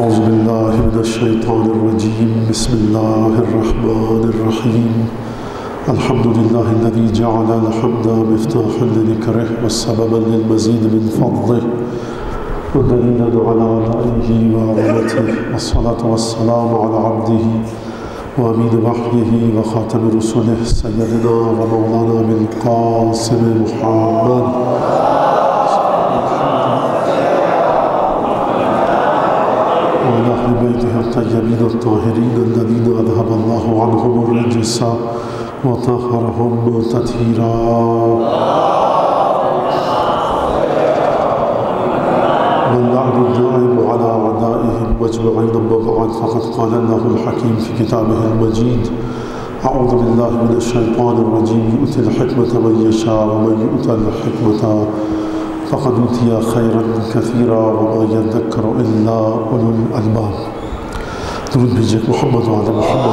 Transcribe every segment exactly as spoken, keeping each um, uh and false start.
أعوذ بالله من الشيطان الرجيم بسم الله الرحمن الرحيم الحمد لله الذي جعل الحمد مفتاحا لذكره والسببا للمزيد من فضله ودليلا على آلائه وعظمته والصلاة والسلام على عبده وأمين وحيه وخاتم رسله سيدنا ومولانا بالقاسم محمد وعلى أهل بيته الطيبين الطاهرين الذين أذهب الله عنهم الرجس وطهرهم تطهيرا. واللعن الدائم على أعدائهم مجمعين. أما بعد فقد قال الله الحكيم في كتابه المجيد أعوذ بالله من الشيطان الرجيم يؤتي الحكمة من يشاء ومن يؤت الحكمة فقد أوتي خيرا كثيرا وما يذكر إلا أولو الألباب. درود بھیجیے محمد وعلى محمد.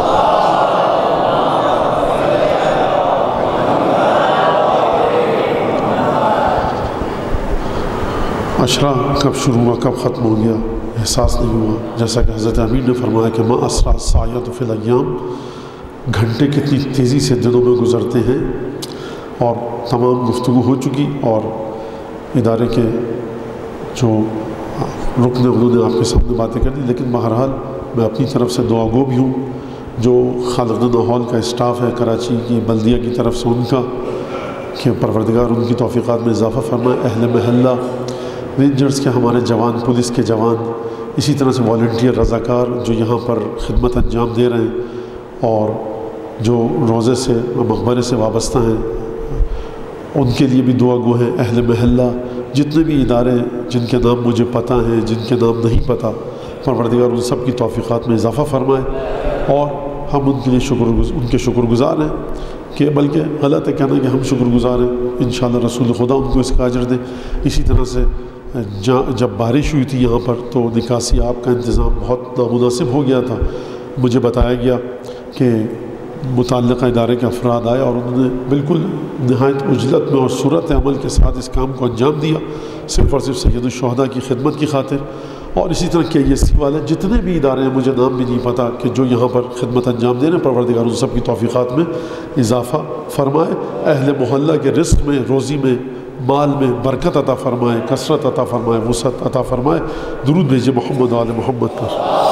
عشرہ کب شروع ہوا کب ختم ہو گیا احساس نہیں ہوا. جیسا کہ حضرت امین نے فرمایا کہ ما اسرع الساعۃ فی الایام، گھنٹے کتنی تیزی سے دنوں میں گزرتے ہیں. اور تمام گفتگو ہو چکی اور ادارے کے جو رکن انہوں نے آپ کے سامنے باتیں کر دی. لیکن بہرحال میں اپنی طرف سے دعا گو بھی ہوں جو خالدین ہال کا اسٹاف ہے کراچی کی بلدیہ کی طرف سے ان کا، کہ پروردگار ان کی توفیقات میں اضافہ فرمائے. اہل محلہ رینجرز کے ہمارے جوان، پولیس کے جوان، اسی طرح سے والنٹیئر رضاکار جو یہاں پر خدمت انجام دے رہے ہیں اور جو روزے سے مقبرے سے وابستہ ہیں ان کے لیے بھی دعا گو ہیں. اہل محلہ جتنے بھی ادارے جن کے نام مجھے پتہ ہیں جن کے نام نہیں پتہ، پروردگار ان سب کی توفیقات میں اضافہ فرمائے. اور ہم ان کے لیے شکر ان کے شکر گزار ہیں، کہ بلکہ غلط ہے کہنا کہ ہم شکر گزار ہیں. انشاءاللہ رسول خدا ان کو اس کا اجر دے. اسی طرح سے جب بارش ہوئی تھی یہاں پر تو نکاسی آپ کا انتظام بہت نامناسب ہو گیا تھا. مجھے بتایا گیا کہ متعلقہ ادارے کے افراد آئے اور انہوں نے بالکل نہایت عجلت میں اور صورت عمل کے ساتھ اس کام کو انجام دیا، صرف اور صرف سید الشہداء کی خدمت کی خاطر. اور اسی طرح کے ایس سی والے جتنے بھی ادارے ہیں مجھے نام بھی نہیں پتہ کہ جو یہاں پر خدمت انجام دے رہے ہیں، پروردگار ان سب کی توفیقات میں اضافہ فرمائے. اہل محلہ کے رزق میں، روزی میں، مال میں برکت عطا فرمائے، کثرت عطا فرمائے، وسعت عطا فرمائے. درود بھیجیے محمد و آل محمد پر.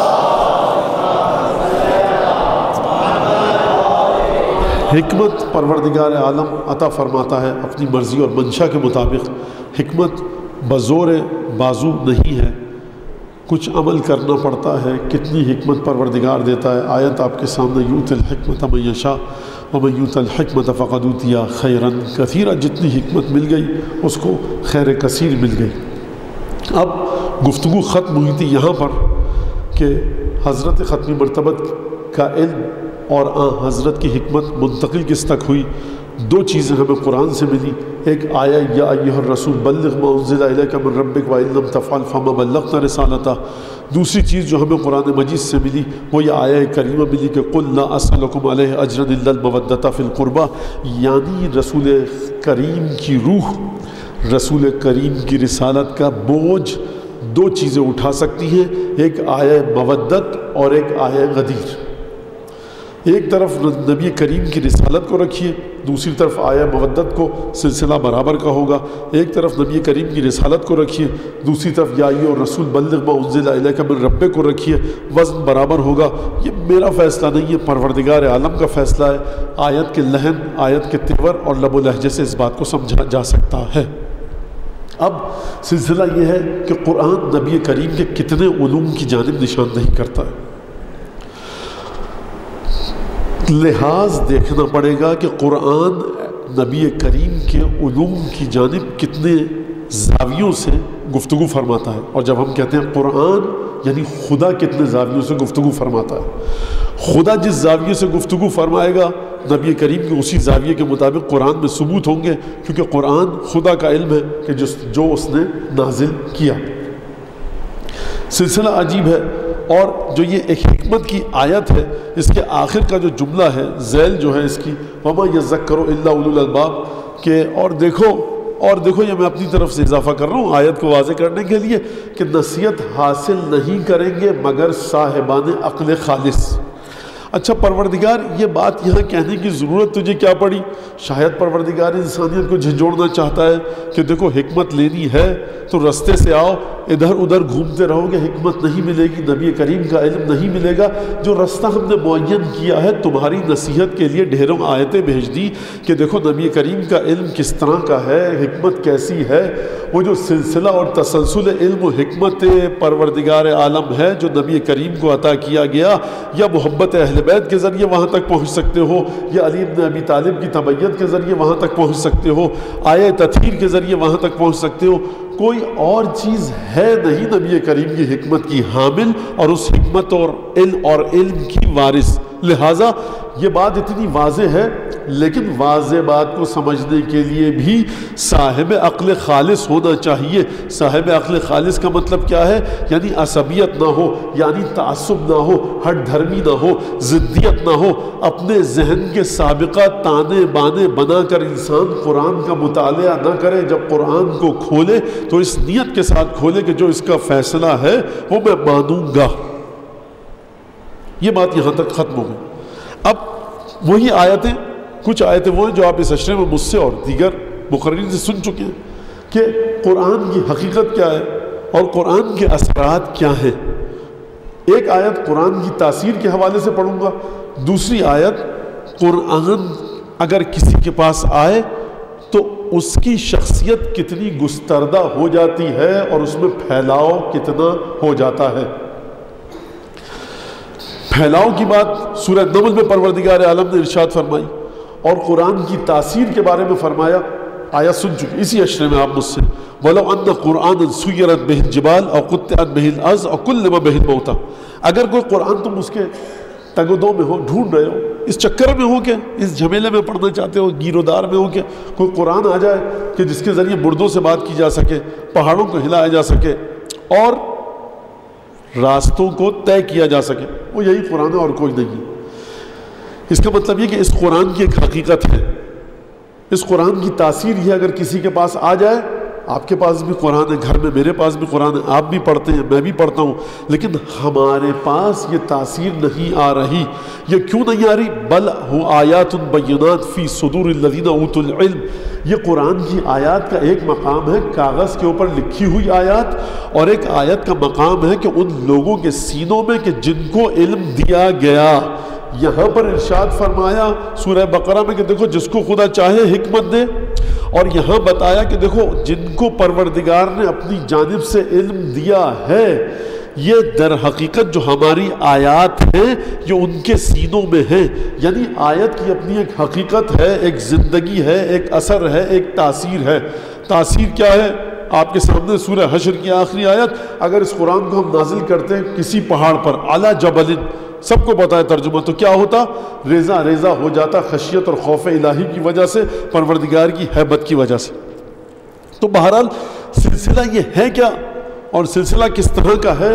حکمت پروردگار عالم عطا فرماتا ہے اپنی مرضی اور منشا کے مطابق. حکمت بزور بازو نہیں ہے، کچھ عمل کرنا پڑتا ہے. کتنی حکمت پروردگار دیتا ہے. آیت آپ کے سامنے یؤتی الحکمۃ من یشاء ومن یؤت الحکمۃ فقد اوتی خیرا کثیرا. جتنی حکمت مل گئی اس کو خیر کثیر مل گئی. اب گفتگو ختم ہوئی تھی یہاں پر کہ حضرت ختمی مرتبت کا علم اور آن حضرت کی حکمت منتقل کس تک ہوئی. دو چیزیں ہمیں قرآن سے ملی. ایک آیا یا ایھا الرسول بلغ ما انزل الیک من ربک وان لم تفعل فما بلغت رسالتہ. دوسری چیز جو ہمیں قرآن مجید سے ملی وہ یہ آیہ کریمہ ملی کہ قل لا اسألکم علیہ اجرا الا المودۃ فی القربى. یعنی رسول کریم کی روح، رسول کریم کی رسالت کا بوجھ دو چیزیں اٹھا سکتی ہیں، ایک آیہ مودت اور ایک آیہ غدیر. ایک طرف نبی کریم کی رسالت کو رکھیے، دوسری طرف آیہ مودت کو سلسلہ برابر کا ہوگا. ایک طرف نبی کریم کی رسالت کو رکھیے، دوسری طرف یا ایھا الرسول بلغ ما انزل الیک من ربک کو رکھیے، وزن برابر ہوگا. یہ میرا فیصلہ نہیں ہے، پروردگار عالم کا فیصلہ ہے. آیت کے لحن، آیت کے تیور اور لب و لہجے سے اس بات کو سمجھا جا سکتا ہے. اب سلسلہ یہ ہے کہ قرآن نبی کریم کے کتنے علوم کی جانب نشاندہی کرتا ہے. لحاظ دیکھنا پڑے گا کہ قرآن نبی کریم کے علوم کی جانب کتنے زاویوں سے گفتگو فرماتا ہے. اور جب ہم کہتے ہیں قرآن یعنی خدا کتنے زاویوں سے گفتگو فرماتا ہے. خدا جس زاویے سے گفتگو فرمائے گا نبی کریم کے اسی زاویے کے مطابق قرآن میں ثبوت ہوں گے، کیونکہ قرآن خدا کا علم ہے کہ جس جو اس نے نازل کیا. سلسلہ عجیب ہے. اور جو یہ ایک حکمت کی آیت ہے اس کے آخر کا جو جملہ ہے ذیل جو ہے اس کی وَمَا يَذَّكَّرُ إِلَّا أُولُو الْأَلْبَابِ، کہ اور دیکھو اور دیکھو یہ میں اپنی طرف سے اضافہ کر رہا ہوں آیت کو واضح کرنے کے لیے کہ نصیحت حاصل نہیں کریں گے مگر صاحبان عقل خالص۔ اچھا پروردگار یہ بات یہاں کہنے کی ضرورت تجھے کیا پڑی؟ شاید پروردگار انسانیت کو جھنجھوڑنا چاہتا ہے کہ دیکھو حکمت لینی ہے تو رستے سے آؤ، ادھر ادھر گھومتے رہو گے حکمت نہیں ملے گی، نبی کریم کا علم نہیں ملے گا۔ جو رستہ ہم نے معین کیا ہے تمہاری نصیحت کے لیے ڈھیروں آیتیں بھیج دی کہ دیکھو نبی کریم کا علم کس طرح کا ہے، حکمت کیسی ہے، وہ جو سلسلہ اور تسلسل علم و حکمت پروردگار عالم ہے جو نبی کریم کو عطا کیا گیا، یا محبت اہل بیت کے ذریعے وہاں تک پہنچ سکتے ہو، یا علی بن ابی طالب کی تبعیت کے ذریعے وہاں تک پہنچ سکتے ہو، آیہ تطہیر کے ذریعے وہاں تک پہنچ سکتے ہو۔ کوئی اور چیز ہے نہیں نبی کریم کی حکمت کی حامل اور اس حکمت اور علم اور علم کی وارث۔ لہٰذا یہ بات اتنی واضح ہے، لیکن واضح بات کو سمجھنے کے لیے بھی صاحب عقل خالص ہونا چاہیے۔ صاحب عقل خالص کا مطلب کیا ہے؟ یعنی عصبیت نہ ہو، یعنی تعصب نہ ہو، ہٹ دھرمی نہ ہو، ضدیت نہ ہو۔ اپنے ذہن کے سابقہ تانے بانے بنا کر انسان قرآن کا مطالعہ نہ کرے، جب قرآن کو کھولے تو اس نیت کے ساتھ کھولے کہ جو اس کا فیصلہ ہے وہ میں مانوں گا۔ یہ بات یہاں تک ختم ہو گئی۔ اب وہی آیتیں، کچھ آیتیں وہ ہیں جو آپ اس عشرے میں مجھ سے اور دیگر مقررین سے سن چکے ہیں کہ قرآن کی حقیقت کیا ہے اور قرآن کے اثرات کیا ہیں۔ ایک آیت قرآن کی تاثیر کے حوالے سے پڑھوں گا، دوسری آیت قرآن اگر کسی کے پاس آئے تو اس کی شخصیت کتنی گستردہ ہو جاتی ہے اور اس میں پھیلاؤ کتنا ہو جاتا ہے۔ پھیلاؤ کی بات سورہ نمل میں پروردگار عالم نے ارشاد فرمائی، اور قرآن کی تاثیر کے بارے میں فرمایا، آیت سن چکے اسی عشرے میں آپ مجھ سے، وَلَوْ أَنَّ قُرْآنًا سُيِّرَتْ بِهِ الْجِبَالُ أَوْ قُطِّعَتْ بِهِ الْأَرْضُ أَوْ كُلِّمَ بِهِ الْمَوْتَىٰ۔ اگر کوئی قرآن تم اس کے تگ و دو میں ہو، ڈھونڈ رہے ہو، اس چکر میں ہو کہ اس جھمیلے میں پڑھنا چاہتے ہو، گیر و دار میں ہو کہ کوئی قرآن آ جائے کہ جس کے ذریعے مردوں سے بات کی جا سکے، پہاڑوں کو ہلایا جا سکے اور راستوں کو طے کیا جا سکے، وہ یہی قرآن ہے اور کوئی نہیں ہے۔ اس کا مطلب یہ کہ اس قرآن کی ایک حقیقت ہے، اس قرآن کی تاثیر یہ اگر کسی کے پاس آ جائے، آپ کے پاس بھی قرآن ہے، گھر میں میرے پاس بھی قرآن ہے، آپ بھی پڑھتے ہیں، میں بھی پڑھتا ہوں، لیکن ہمارے پاس یہ تاثیر نہیں آ رہی۔ یہ کیوں نہیں آ رہی؟ بل ہو آیات بینات فی صدور الذین اوتوا العلم۔ یہ قرآن کی آیات کا ایک مقام ہے کاغذ کے اوپر لکھی ہوئی آیات، اور ایک آیت کا مقام ہے کہ ان لوگوں کے سینوں میں کہ جن کو علم دیا گیا۔ یہاں پر ارشاد فرمایا سورہ بقرہ میں کہ دیکھو جس کو خدا چاہے حکمت دے، اور یہاں بتایا کہ دیکھو جن کو پروردگار نے اپنی جانب سے علم دیا ہے، یہ در حقیقت جو ہماری آیات ہیں یہ ان کے سینوں میں ہیں۔ یعنی آیت کی اپنی ایک حقیقت ہے، ایک زندگی ہے، ایک اثر ہے، ایک تاثیر ہے۔ تاثیر کیا ہے؟ آپ کے سامنے سورہ حشر کی آخری آیت، اگر اس قرآن کو ہم نازل کرتے ہیں کسی پہاڑ پر، علی جبل، سب کو پتہ ہے ترجمہ، تو کیا ہوتا؟ ریزہ ریزہ ہو جاتا، خشیت اور خوف الہی کی وجہ سے، پروردگار کی ہیبت کی وجہ سے۔ تو بہرحال سلسلہ یہ ہے کیا اور سلسلہ کس طرح کا ہے؟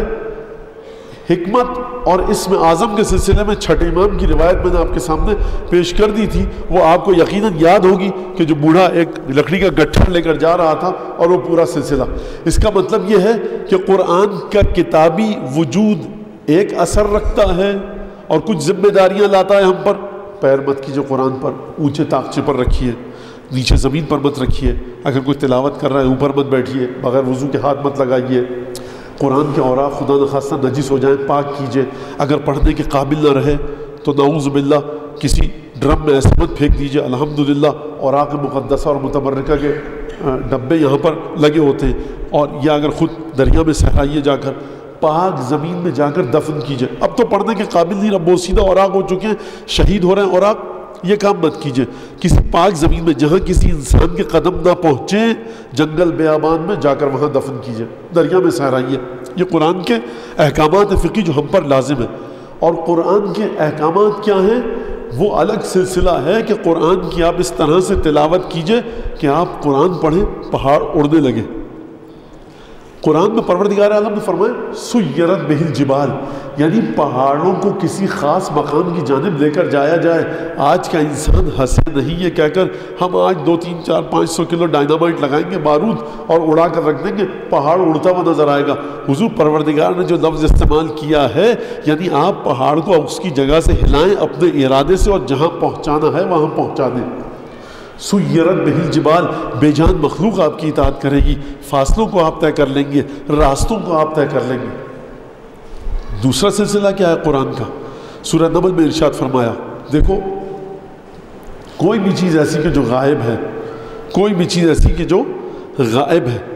حکمت اور اسم اعظم کے سلسلے میں چھٹے امام کی روایت میں نے آپ کے سامنے پیش کر دی تھی، وہ آپ کو یقیناً یاد ہوگی کہ جو بوڑھا ایک لکڑی کا گٹھر لے کر جا رہا تھا اور وہ پورا سلسلہ۔ اس کا مطلب یہ ہے کہ قرآن کا کتابی وجود ایک اثر رکھتا ہے اور کچھ ذمہ داریاں لاتا ہے ہم پر۔ پیر مت کیجیے قرآن پر، اونچے طاقچے پر رکھیے، نیچے زمین پر مت رکھیے، اگر کوئی تلاوت کر رہا ہے اوپر مت بیٹھیے، بغیر وضو کے ہاتھ مت لگائیے، قرآن کے اوراق خدا نخواستہ نجس ہو جائیں پاک کیجیے، اگر پڑھنے کے قابل نہ رہے تو نعوذ باللہ کسی ڈرم میں ایسے مت پھینک دیجیے۔ الحمدللہ اوراق مقدسہ اور متبرکہ کے ڈبے یہاں پر لگے ہوتے ہیں، اور یا اگر خود دریا میں صحرائیے جا کر، پاک زمین میں جا کر دفن کیجئے۔ اب تو پڑھنے کے قابل نہیں، رب بوسیدہ اوراق ہو چکے ہیں، شہید ہو رہے ہیں اوراق، یہ کام مت کیجئے۔ کسی پاک زمین میں جہاں کسی انسان کے قدم نہ پہنچے، جنگل بیابان میں جا کر وہاں دفن کیجئے، دریا میں صحرائیے۔ یہ قرآن کے احکامات فقہی جو ہم پر لازم ہیں۔ اور قرآن کے احکامات کیا ہیں؟ وہ الگ سلسلہ ہے کہ قرآن کی آپ اس طرح سے تلاوت کیجئے کہ آپ قرآن پڑھیں پہاڑ اڑنے لگے۔ قرآن میں پروردگار عالم نے فرمایا سیرت بہ الجبال، یعنی پہاڑوں کو کسی خاص مقام کی جانب لے کر جایا جائے۔ آج کا انسان ہنسے نہیں یہ کہہ کر ہم آج دو تین چار پانچ سو کلو ڈائنامائٹ لگائیں گے بارود اور اڑا کر رکھ دیں گے، پہاڑ اڑتا ہوا نظر آئے گا۔ حضور پروردگار نے جو لفظ استعمال کیا ہے، یعنی آپ پہاڑ کو اس کی جگہ سے ہلائیں اپنے ارادے سے اور جہاں پہنچانا ہے وہاں پہنچا دیں۔ سیرت بہ الجبال، بے جان مخلوق آپ کی اطاعت کرے گی، فاصلوں کو آپ طے کر لیں گے، راستوں کو آپ طے کر لیں گے۔ دوسرا سلسلہ کیا ہے قرآن کا؟ سورہ نمل میں ارشاد فرمایا، دیکھو کوئی بھی چیز ایسی کہ جو غائب ہے، کوئی بھی چیز ایسی کہ جو غائب ہے،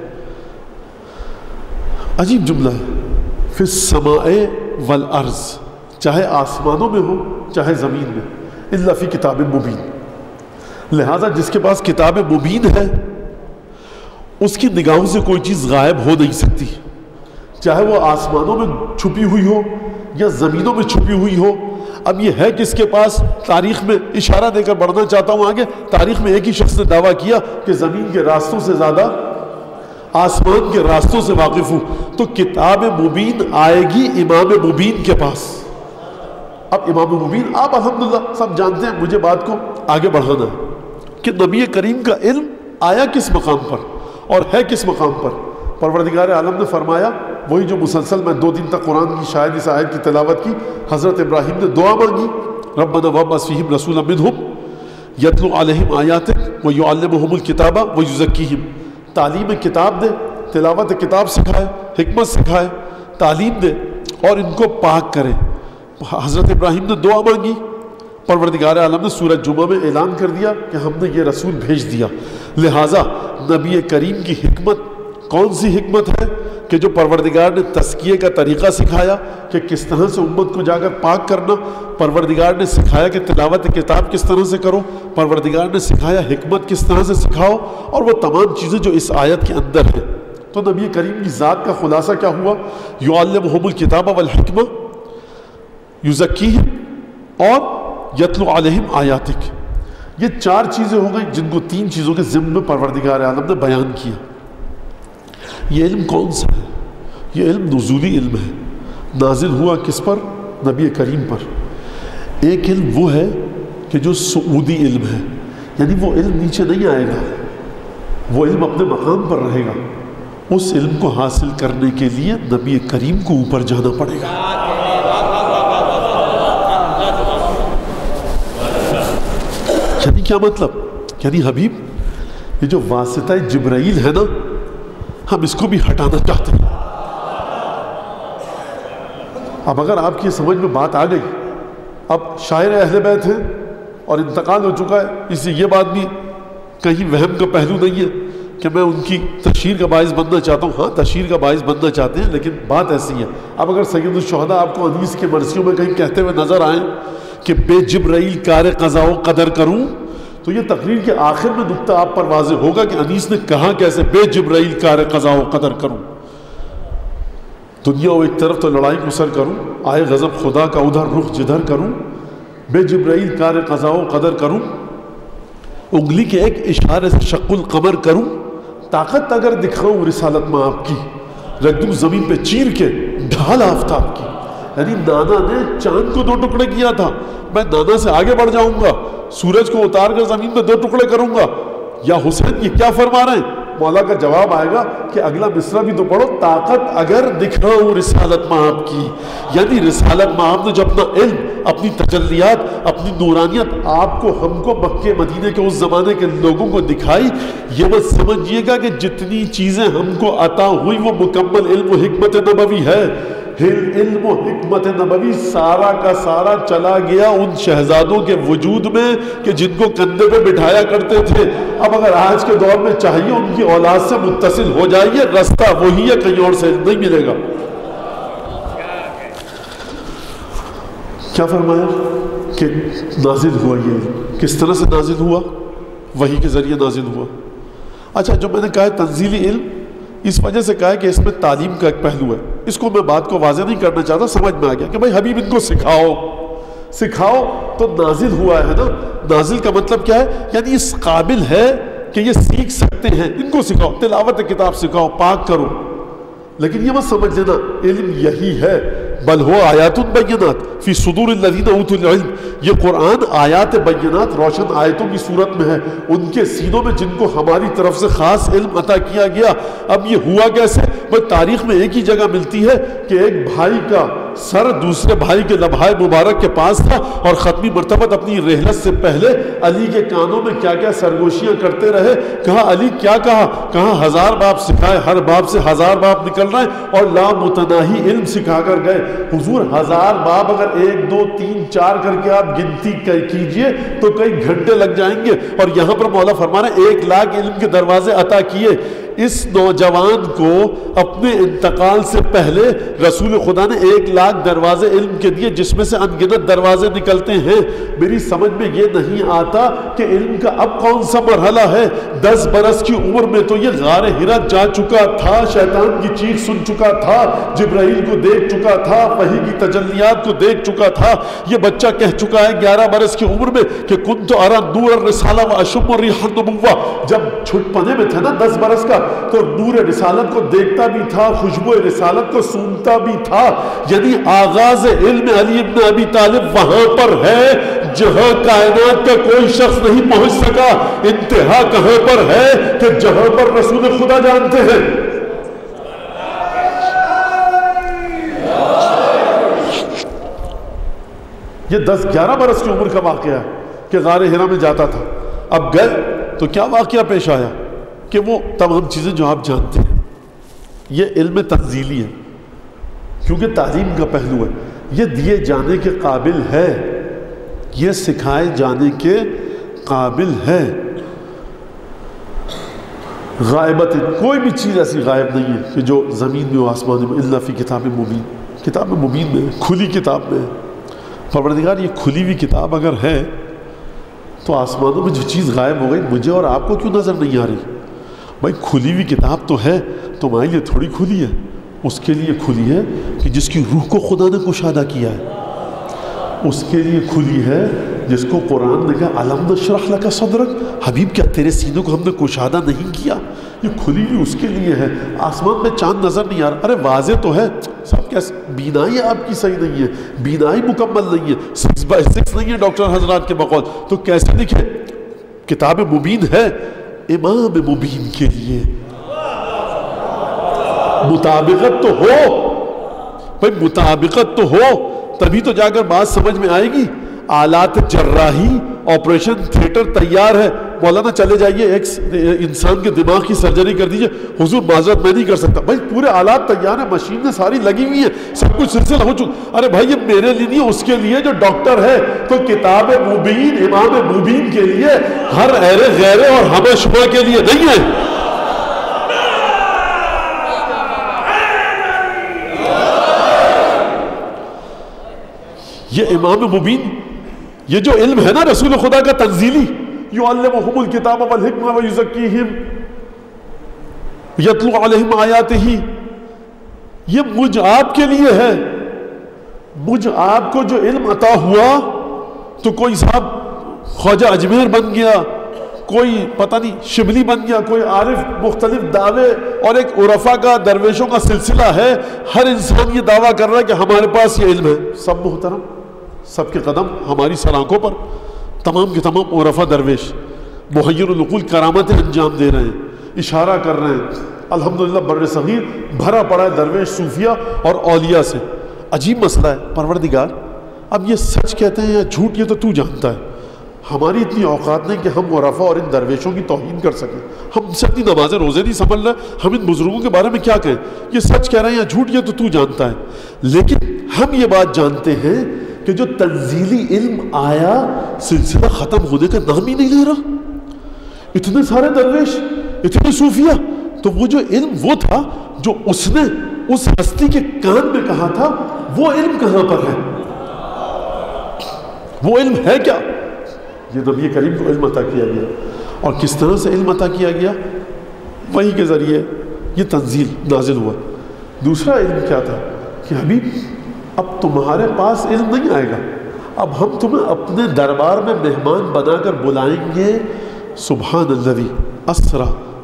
عجیب جملہ ہے، فی السماء والارض، چاہے آسمانوں میں ہو چاہے زمین میں، الا فی کتاب مبین، لہذا جس کے پاس کتاب مبین ہے اس کی نگاہوں سے کوئی چیز غائب ہو نہیں سکتی، چاہے وہ آسمانوں میں چھپی ہوئی ہو یا زمینوں میں چھپی ہوئی ہو۔ اب یہ ہے کس کے پاس؟ تاریخ میں اشارہ دے کر بڑھنا چاہتا ہوں آگے، تاریخ میں ایک ہی شخص نے دعویٰ کیا کہ زمین کے راستوں سے زیادہ آسمان کے راستوں سے واقف ہوں، تو کتاب مبین آئے گی امام مبین کے پاس۔ اب امام مبین آپ الحمدللہ سب جانتے ہیں، مجھے بات کو آگے بڑھانا ہے کہ نبی کریم کا علم آیا کس مقام پر اور ہے کس مقام پر۔ پروردگار عالم نے فرمایا، وہی جو مسلسل میں دو دن تک قرآن کی شاید اس آیت کی تلاوت کی، حضرت ابراہیم نے دعا مانگی، ربنا وابعث فیہم رسولا منہم یتلو علیہم آیاتک ویعلمہم الکتاب ویزکیہم، تعلیم کتاب دے، تلاوت کتاب سکھائے، حکمت سکھائے، تعلیم دے اور ان کو پاک کرے۔ حضرت ابراہیم نے دعا مانگی، پروردگار عالم نے سورہ جمعہ میں اعلان کر دیا کہ ہم نے یہ رسول بھیج دیا۔ لہٰذا نبی کریم کی حکمت کون سی حکمت ہے کہ جو پروردگار نے تزکیے کا طریقہ سکھایا کہ کس طرح سے امت کو جا کر پاک کرنا، پروردگار نے سکھایا کہ تلاوت کتاب کس طرح سے کرو، پروردگار نے سکھایا حکمت کس طرح سے سکھاؤ، اور وہ تمام چیزیں جو اس آیت کے اندر ہیں۔ تو نبی کریم کی ذات کا خلاصہ کیا ہوا؟ یعلمہم الکتاب والحکمہ، یزکیہم اور یتلو علیہم آیاتک۔ یہ چار چیزیں ہو گئی جن کو تین چیزوں کے ضمن میں پروردگار عالم نے بیان کیا۔ یہ علم کون سا ہے؟ یہ علم نزولی علم ہے، نازل ہوا کس پر؟ نبی کریم پر۔ ایک علم وہ ہے کہ جو صعودی علم ہے، یعنی وہ علم نیچے نہیں آئے گا، وہ علم اپنے مقام پر رہے گا۔ اس علم کو حاصل کرنے کے لیے نبی کریم کو اوپر جانا پڑے گا۔ یعنی کیا مطلب؟ یعنی حبیب یہ جو واسطہ جبرائیل ہے نا، ہم اس کو بھی ہٹانا چاہتے ہیں۔ اب اگر آپ کی سمجھ میں بات آ گئی، اب شاعر اہل بیت ہیں اور انتقال ہو چکا ہے، اس لیے یہ بات بھی کہیں وہم کا پہلو نہیں ہے کہ میں ان کی تشہیر کا باعث بننا چاہتا ہوں۔ ہاں تشہیر کا باعث بننا چاہتے ہیں، لیکن بات ایسی ہے۔ اب اگر سید الشہداء آپ کو انیس کے مرثیوں میں کہیں کہتے ہوئے نظر آئیں کہ بے جبرائیل کار قضا و قدر کروں، تو یہ تقریر کے آخر میں نکتہ آپ پر واضح ہوگا کہ انیس نے کہا کیسے بے جبرائیل کار قضا و قدر کروں۔ دنیا و ایک طرف تو لڑائی کو سر کروں، آئے غضب خدا کا ادھر رخ جدھر کروں، بے جبرائیل کار قضا و قدر کروں، انگلی کے ایک اشارے سے شق القمر کروں، طاقت اگر دکھاؤں رسالت میں آپ کی، رکھ دوں زمین پہ چیر کے ڈھال آفتاب کی۔ یعنی نانا نے چاند کو دو ٹکڑے کیا تھا، میں نانا سے آگے بڑھ جاؤں گا، سورج کو اتار کر زمین پہ دو ٹکڑے کروں گا۔ یا حسین یہ کیا فرما رہے ہیں؟ مولا کا جواب آئے گا کہ اگلا مصرع بھی تو پڑھو، طاقت اگر دکھاؤں رسالت میں آپ کی، یعنی رسالت میں آپ نے جو اپنا علم، اپنی تجلیات، اپنی نورانیت آپ کو، ہم کو، مکہ مدینے کے اس زمانے کے لوگوں کو دکھائی، یہ مت سمجھیے گا کہ جتنی چیزیں ہم کو عطا ہوئی وہ مکمل علم و حکمت نبوی ہے۔ علم و حکمت نبوی سارا کا سارا چلا گیا ان شہزادوں کے وجود میں کہ جن کو کندھے پہ بٹھایا کرتے تھے۔ اب اگر آج کے دور میں چاہیے ان کی اولاد سے متصل ہو جائیے، رستہ وہی ہے، کہیں اور سے نہیں ملے گا۔ کیا فرمایا کہ نازل ہوا، یہ کس طرح سے نازل ہوا؟ وحی کے ذریعے نازل ہوا۔ اچھا، جو میں نے کہا ہے تنزیلی علم، اس وجہ سے کہا ہے کہ اس میں تعلیم کا ایک پہلو ہے، اس کو میں بات کو واضح نہیں کرنا چاہتا، سمجھ میں آ گیا کہ بھائی حبیب ان کو سکھاؤ سکھاؤ تو نازل ہوا ہے نا۔ نازل کا مطلب کیا ہے؟ یعنی اس قابل ہے کہ یہ سیکھ سکتے ہیں، ان کو سکھاؤ، تلاوت کتاب سکھاؤ، پاک کرو۔ لیکن یہ مت سمجھ لینا علم یہی ہے، بل ہوا آیات بینات فی صدور الذین اوتوا العلم، یہ قرآن آیات بینات روشن آیتوں کی صورت میں ہے ان کے سینوں میں جن کو ہماری طرف سے خاص علم عطا کیا گیا۔ اب یہ ہوا کیسے؟ وہ تاریخ میں ایک ہی جگہ ملتی ہے کہ ایک بھائی کا سر دوسرے بھائی کے لبھائے مبارک کے پاس تھا، اور ختمی مرتبہ اپنی رحلت سے پہلے علی کے کانوں میں کیا کیا سرگوشیاں کرتے رہے۔ کہا علی کیا کہا؟ کہا ہزار باپ سکھائے، ہر باپ سے ہزار باپ نکل رہے ہیں، اور لامتناہی علم سکھا کر گئے۔ حضور ہزار باپ اگر ایک دو تین چار کر کے آپ گنتی کیجئے تو کئی گھنٹے لگ جائیں گے، اور یہاں پر مولا فرما رہے ہیں ایک لاکھ علم کے دروازے عطا کیے۔ اس نوجوان کو اپنے انتقال سے پہلے رسول خدا نے ایک لاکھ دروازے علم کے دیے، جس میں سے انگنت دروازے نکلتے ہیں۔ میری سمجھ میں یہ نہیں آتا کہ علم کا اب کون سا مرحلہ ہے؟ دس برس کی عمر میں تو یہ غار حرا جا چکا تھا، شیطان کی چیخ سن چکا تھا، جبرائیل کو دیکھ چکا تھا، وحی کی تجلیات کو دیکھ چکا تھا۔ یہ بچہ کہہ چکا ہے گیارہ برس کی عمر میں کہ کنت ارى نور الرسالہ واشم ریح النبوہ، جب چھٹ پنے میں تھا نا دس برس کا تو نور رسالت کو دیکھتا بھی تھا، خوشبو رسالت کو سونتا بھی تھا۔ یعنی آغاز علم علی ابن ابی طالب وہاں پر ہے جہاں کائنات کا کوئی شخص نہیں پہنچ سکا۔ انتہا کہاں پر ہے کہ جہاں پر رسول خدا جانتے ہیں۔ یہ دس گیارہ برس کی عمر کا واقعہ ہے کہ غار حرا میں جاتا تھا۔ اب گئے تو کیا واقعہ پیش آیا کہ وہ تمام چیزیں جو آپ جانتے ہیں، یہ علم تنزیلی ہے کیونکہ تعلیم کا پہلو ہے، یہ دیے جانے کے قابل ہے، یہ سکھائے جانے کے قابل ہے۔ غائبت کوئی بھی چیز ایسی غائب نہیں ہے کہ جو زمین میں و آسمان میں، الا فی کتاب مبین، کتاب مبین میں، کھلی کتاب میں۔ پروردگار یہ کھلی ہوئی کتاب اگر ہے تو آسمانوں میں جو چیز غائب ہو گئی مجھے اور آپ کو کیوں نظر نہیں آ رہی؟ بھائی کھلی ہوئی کتاب تو ہے، تمہارے لیے تھوڑی کھلی ہے، اس کے لیے کھلی ہے کہ جس کی روح کو خدا نے کشادہ کیا ہے، اس کے لیے کھلی ہے جس کو قرآن نے کہا الم نشرح لک صدرک، حبیب کیا تیرے سینوں کو ہم نے کشادہ نہیں کیا؟ یہ کھلی ہوئی اس کے لیے ہے۔ آسمان میں چاند نظر نہیں آ رہا، ارے واضح تو ہے سب، کیسے بینائی آپ کی صحیح نہیں ہے، بینائی مکمل نہیں ہے، سکس بائی سکس نہیں ہے ڈاکٹر حضرات کے بقول، تو کیسے دکھے؟ کتاب مبین ہے امام مبین کے لیے، مطابقت تو ہو بھائی، مطابقت تو ہو تبھی تو جا کر بات سمجھ میں آئے گی۔ آلات جراحی آپریشن تھیٹر تیار ہے، مولانا چلے جائیے ایک انسان کے دماغ کی سرجری کر دیجئے، حضور معذرت میں نہیں کر سکتا، بھائی پورے آلات تیار ہیں، مشینیں ساری لگی ہوئی ہیں، سب کچھ سلسلہ ہو چکا، ارے بھائی یہ میرے لیے نہیں، اس کے لیے جو ڈاکٹر ہے، تو کتاب مبین امام مبین کے لیے، ہر ایرے غیرے اور ہمہ شمہ کے لیے نہیں ہے۔ یہ امام مبین، یہ جو علم ہے نا رسول خدا کا تنزیلی، یعلمہم الکتاب والحکمہ ویزکیہم یتلو علیہم آیاتہ، یہ مجھ آپ کے لیے ہے۔ مجھ آپ کو جو علم عطا ہوا تو کوئی صاحب خواجہ اجمیر بن گیا، کوئی پتہ نہیں شبلی بن گیا، کوئی عارف، مختلف دعوے، اور ایک عرفا کا درویشوں کا سلسلہ ہے، ہر انسان یہ دعویٰ کر رہا ہے کہ ہمارے پاس یہ علم ہے۔ سب محترم، سب کے قدم ہماری سرآنکھوں پر، تمام کے تمام عرفا درویش محیر العقول کرامتیں انجام دے رہے ہیں، اشارہ کر رہے ہیں، الحمدللہ بر صغیر بھرا پڑا ہے درویش صوفیہ اور اولیاء سے۔ عجیب مسئلہ ہے، پروردگار اب یہ سچ کہتے ہیں یا جھوٹ یہ تو تو جانتا ہے، ہماری اتنی اوقات نہیں کہ ہم عرفا اور ان درویشوں کی توہین کر سکیں، ہم سے اپنی نمازیں روزے نہیں سنبھل رہے، ہم ان بزرگوں کے بارے میں کیا کہیں؟ یہ سچ کہہ رہے ہیں یا جھوٹ یہ تو تو جانتا ہے۔ لیکن ہم یہ بات جانتے ہیں کہ جو تنزیلی علم آیا سلسلہ ختم ہونے کا نام ہی نہیں لے رہا، اتنے سارے درویش، اتنے صوفیہ، تو وہ جو علم وہ تھا جو اس نے اس ہستی کے کان میں کہا تھا، وہ علم کہاں پر ہے؟ وہ علم ہے کیا؟ یہ نبی کریم کو علم عطا کیا گیا، اور کس طرح سے علم عطا کیا گیا؟ وحی کے ذریعے یہ تنزیل نازل ہوا۔ دوسرا علم کیا تھا کہ حبیب اب تمہارے پاس علم نہیں آئے گا، اب ہم تمہیں اپنے دربار میں مہمان بنا کر بلائیں گے۔ سبحان الذی اسرا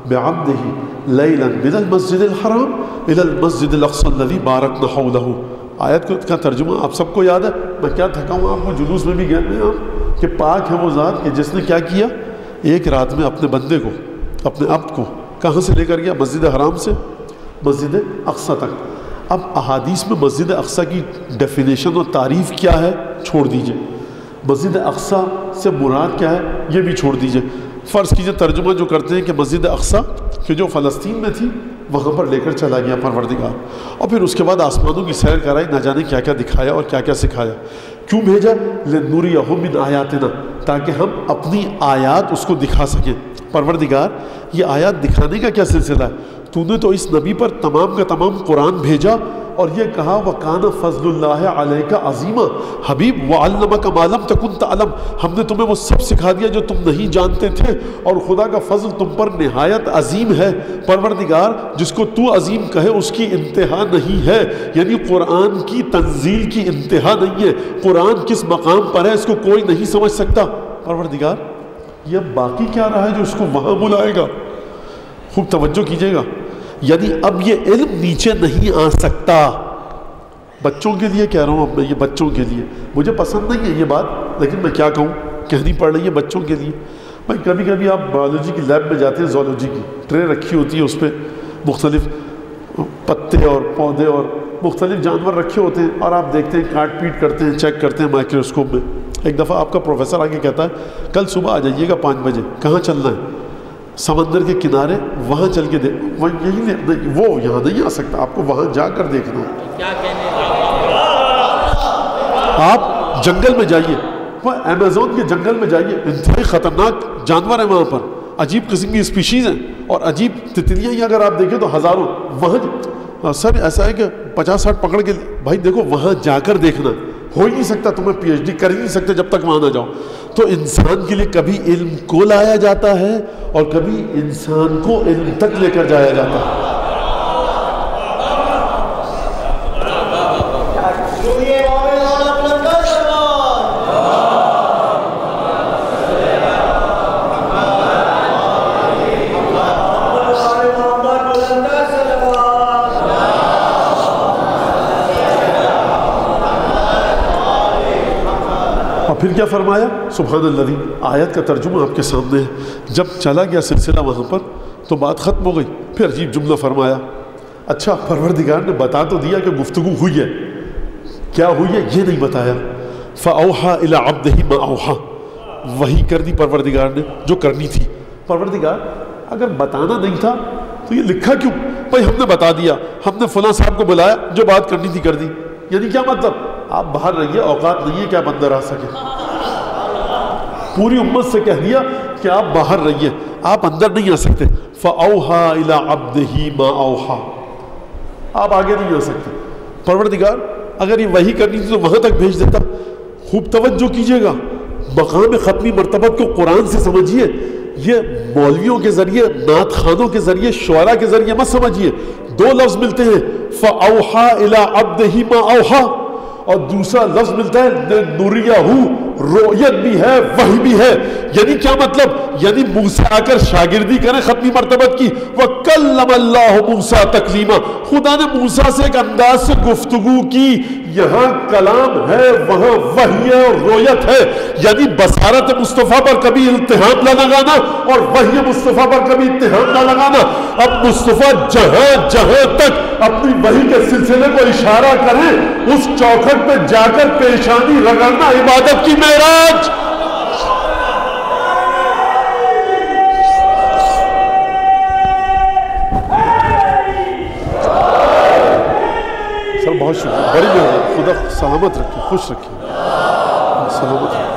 بعبده لیلا من المسجد الحرام الى المسجد الاقصى الذي باركنا حوله. آیت کا ترجمہ آپ سب کو یاد ہے، میں کیا تھکا ہوں آپ کو جلوس میں بھی گئے ہیں کہ پاک ہے وہ ذات کہ جس نے کیا کیا، ایک رات میں اپنے بندے کو، اپنے عبد کو کہاں سے لے کر گیا؟ مسجد حرام سے مسجد اقصی تک. اب احادیث میں مسجد اقصی کی ڈیفینیشن اور تعریف کیا ہے چھوڑ دیجئے، مسجد اقصی سے مراد کیا ہے یہ بھی چھوڑ دیجئے. فرض کیجئے ترجمہ جو کرتے ہیں کہ مسجد اقصی کہ جو فلسطین میں تھی وہاں پر لے کر چلا گیا پروردگار، اور پھر اس کے بعد آسمانوں کی سیر کرائی، نہ جانے کیا کیا دکھایا اور کیا کیا سکھایا. کیوں بھیجا؟ لنُرِيَهُ مِنْ آیاتنا، تاکہ ہم اپنی آیات اس کو دکھا سکیں. پروردگار یہ آیات دکھانے کا کیا سلسلہ ہے؟ تو نے تو اس نبی پر تمام کا تمام قرآن بھیجا اور یہ کہا وَقَانَ فَضْلُ اللَّهِ عَلَيْكَ عَظِيمًا، حبیب وَعَلَّمَكَ مَا لَمْ تَكُنْ تَعْلَمْ، ہم نے تمہیں وہ سب سکھا دیا جو تم نہیں جانتے تھے، اور خدا کا فضل تم پر نہایت عظیم ہے. پروردگار جس کو تو عظیم کہے اس کی انتہا نہیں ہے، یعنی قرآن کی تنزیل کی انتہا نہیں ہے. قرآن کس مقام پر ہے اس کو کوئی نہیں سمجھ سکتا. پروردگار یہ باقی کیا رہا ہے جو اس کو وہاں بلائے گا؟ خوب توجہ کیجئے گا، یعنی اب یہ علم نیچے نہیں آ سکتا. بچوں کے لیے کہہ رہا ہوں، اب میں یہ بچوں کے لیے، مجھے پسند نہیں ہے یہ بات لیکن میں کیا کہوں، کہنی پڑ رہی ہے بچوں کے لیے. بھائی کبھی کبھی آپ بایولوجی کی لیب میں جاتے ہیں، زولوجی کی ٹرے رکھی ہوتی ہے، اس پہ مختلف پتے اور پودے اور مختلف جانور رکھے ہوتے ہیں، اور آپ دیکھتے ہیں کاٹ پیٹ کرتے ہیں، چیک کرتے ہیں مائکروسکوپ میں. ایک دفعہ آپ کا پروفیسر آگے کہتا ہے کل صبح آ جائیے گا پانچ بجے. کہاں چلنا ہے؟ سمندر کے کنارے، وہاں چل کے دیکھ، وہ یہی نہیں، وہ یہاں نہیں آ سکتا، آپ کو وہاں جا کر دیکھنا ہے. کیا کہنے آپ جنگل میں جائیے، وہ ایمیزون کے جنگل میں جائیے، انتہائی خطرناک جانور ہیں وہاں پر، عجیب قسم کی اسپیشیز ہیں اور عجیب تتلیاں ہی اگر آپ دیکھیں تو ہزاروں. وہاں سر ایسا ہے کہ پچاس ساٹھ پکڑ کے، بھائی دیکھو وہاں جا کر دیکھنا، ہو ہی نہیں سکتا، تمہیں پی ایچ ڈی کر ہی نہیں سکتے جب تک وہاں نہ جاؤ. تو انسان کے لیے کبھی علم کو لایا جاتا ہے اور کبھی انسان کو علم تک لے کر جایا جاتا ہے. پھر کیا فرمایا؟ سبحان اللہ. آیت کا ترجمہ آپ کے سامنے ہے. جب چلا گیا سلسلہ وہاں پر تو بات ختم ہو گئی. پھر عجیب جملہ فرمایا، اچھا پروردگار نے بتا تو دیا کہ گفتگو ہوئی ہے، کیا ہوئی ہے یہ نہیں بتایا. فَأَوْحَى إِلَىٰ عَبْدِهِ مَا أَوْحَى، وہی کر دی پروردگار نے جو کرنی تھی. پروردگار اگر بتانا نہیں تھا تو یہ لکھا کیوں؟ بھائی ہم نے بتا دیا، ہم نے فلاں صاحب کو بلایا، جو بات کرنی تھی کر دی. یعنی کیا مطلب؟ آپ باہر رہیے، اوقات نہیں ہے کہ آپ اندر آ سکیں. پوری امت سے کہہ دیا کہ آپ باہر رہیے، آپ اندر نہیں آ سکتے. فَأَوْحَى إِلَىٰ عَبْدِهِ مَا أَوْحَى، آپ آگے نہیں آ سکتے. پروردگار اگر یہ وحی کرنی تھی تو وہاں تک بھیج دیتا. خوب توجہ کیجئے گا، مقام ختمی مرتبت کو قرآن سے سمجھیے. یہ مولویوں کے ذریعے، نعت خانوں کے ذریعے، شعراء کے ذریعے مت سمجھیے. دو لفظ ملتے ہیں، فَأَوْحَى إِلَىٰ عَبْدِهِ مَا أَوْحَى، اور دوسرا لفظ ملتا ہے لِنُرِيَهُ، رؤیت بھی ہے، وحی بھی ہے. یعنی کیا مطلب؟ یعنی موسیٰ آ کر شاگردی کریں ختمی مرتبت کی. وَكَلَّمَ اللَّهُ مُوسَىٰ تَكْلِيمًا، خدا نے موسیٰ سے ایک انداز سے گفتگو کی. یہاں کلام ہے، وہاں وحی ہے اور رؤیت ہے. یعنی بصارت مصطفیٰ پر کبھی التہام نہ لگانا اور وحی مصطفیٰ پر کبھی اتہام نہ لگانا. اب مصطفیٰ جہاں جہاں تک اپنی وحی کے سلسلے کو اشارہ کریں، اس چوکھٹ پہ جا کر پیشانی رگڑنا عبادت کی معراج. سر بہت شکریہ، بڑی مہربانی، خدا سلامت رکھے، خوش رکھے، سلامت رکھے.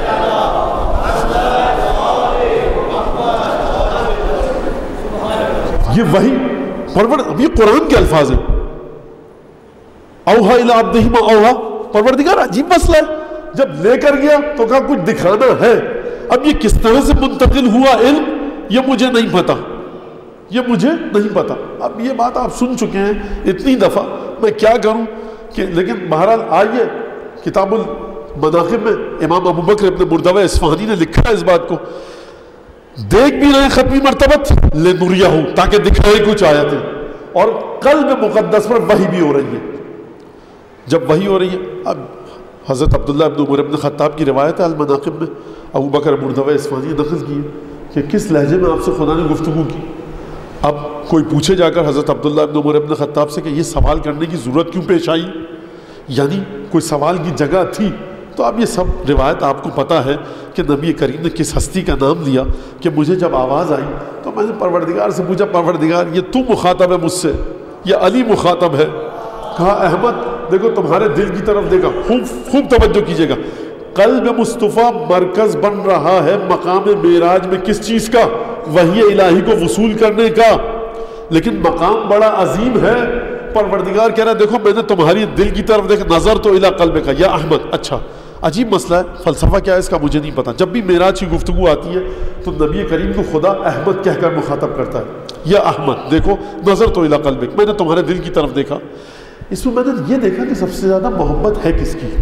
یہ وحی پرور، اب یہ قرآن کے الفاظ ہیں. اوحا الی عبدہ ما اوحا، پروردگار عجیب مسئلہ ہے. جب لے کر گیا تو کہا کچھ دکھانا ہے. اب یہ کس طرح سے منتقل ہوا علم یہ مجھے نہیں پتا، یہ مجھے نہیں پتا. اب یہ بات آپ سن چکے ہیں اتنی دفعہ، میں کیا کروں کہ، لیکن بہرحال آئیے کتاب المناقب میں امام ابو بکر ابن مردوہ اصفہانی نے لکھا ہے اس بات کو. دیکھ بھی رہے ہیں ختمی مرتبت لنریہو تاکہ دکھائے کچھ آیتیں، اور قلب مقدس پر وحی بھی ہو رہی ہے۔ جب وحی ہو رہی ہے، اب حضرت عبداللہ ابن عمر ابن خطاب کی روایت ہے المناقب میں، ابو بکر مردوی اصفہانی نقل کی ہے کہ کس لہجے میں آپ سے خدا نے گفتگو کی۔ اب کوئی پوچھے جا کر حضرت عبداللہ ابن عمر ابن خطاب سے کہ یہ سوال کرنے کی ضرورت کیوں پیش آئی، یعنی کوئی سوال کی جگہ تھی؟ تو اب یہ سب روایت آپ کو پتہ ہے کہ نبی کریم نے کس ہستی کا نام لیا کہ مجھے جب آواز آئی تو میں نے پروردگار سے پوچھا، پروردگار یہ تو مخاطب ہے مجھ سے یا علی مخاطب ہے؟ کہا احمد دیکھو تمہارے دل کی طرف دیکھا، خوب خوب توجہ کیجیے گا، قلب مصطفیٰ مرکز بن رہا ہے مقام معراج میں کس چیز کا؟ وحی الہی کو وصول کرنے کا، لیکن مقام بڑا عظیم ہے۔ پروردگار کہہ رہا ہے دیکھو میں نے تمہاری دل کی طرف دیکھا، نظر تو الی قلب کا یا احمد۔ اچھا عجیب مسئلہ ہے، فلسفہ کیا ہے اس کا مجھے نہیں پتا۔ جب بھی معراج کی گفتگو آتی ہے تو نبی کریم کو خدا احمد کہہ کر مخاطب کرتا ہے، یا احمد دیکھو نظر تو الی قلبک، میں نے تمہارے دل کی طرف دیکھا۔ اس میں میں نے یہ دیکھا کہ سب سے زیادہ محبت ہے کس کی،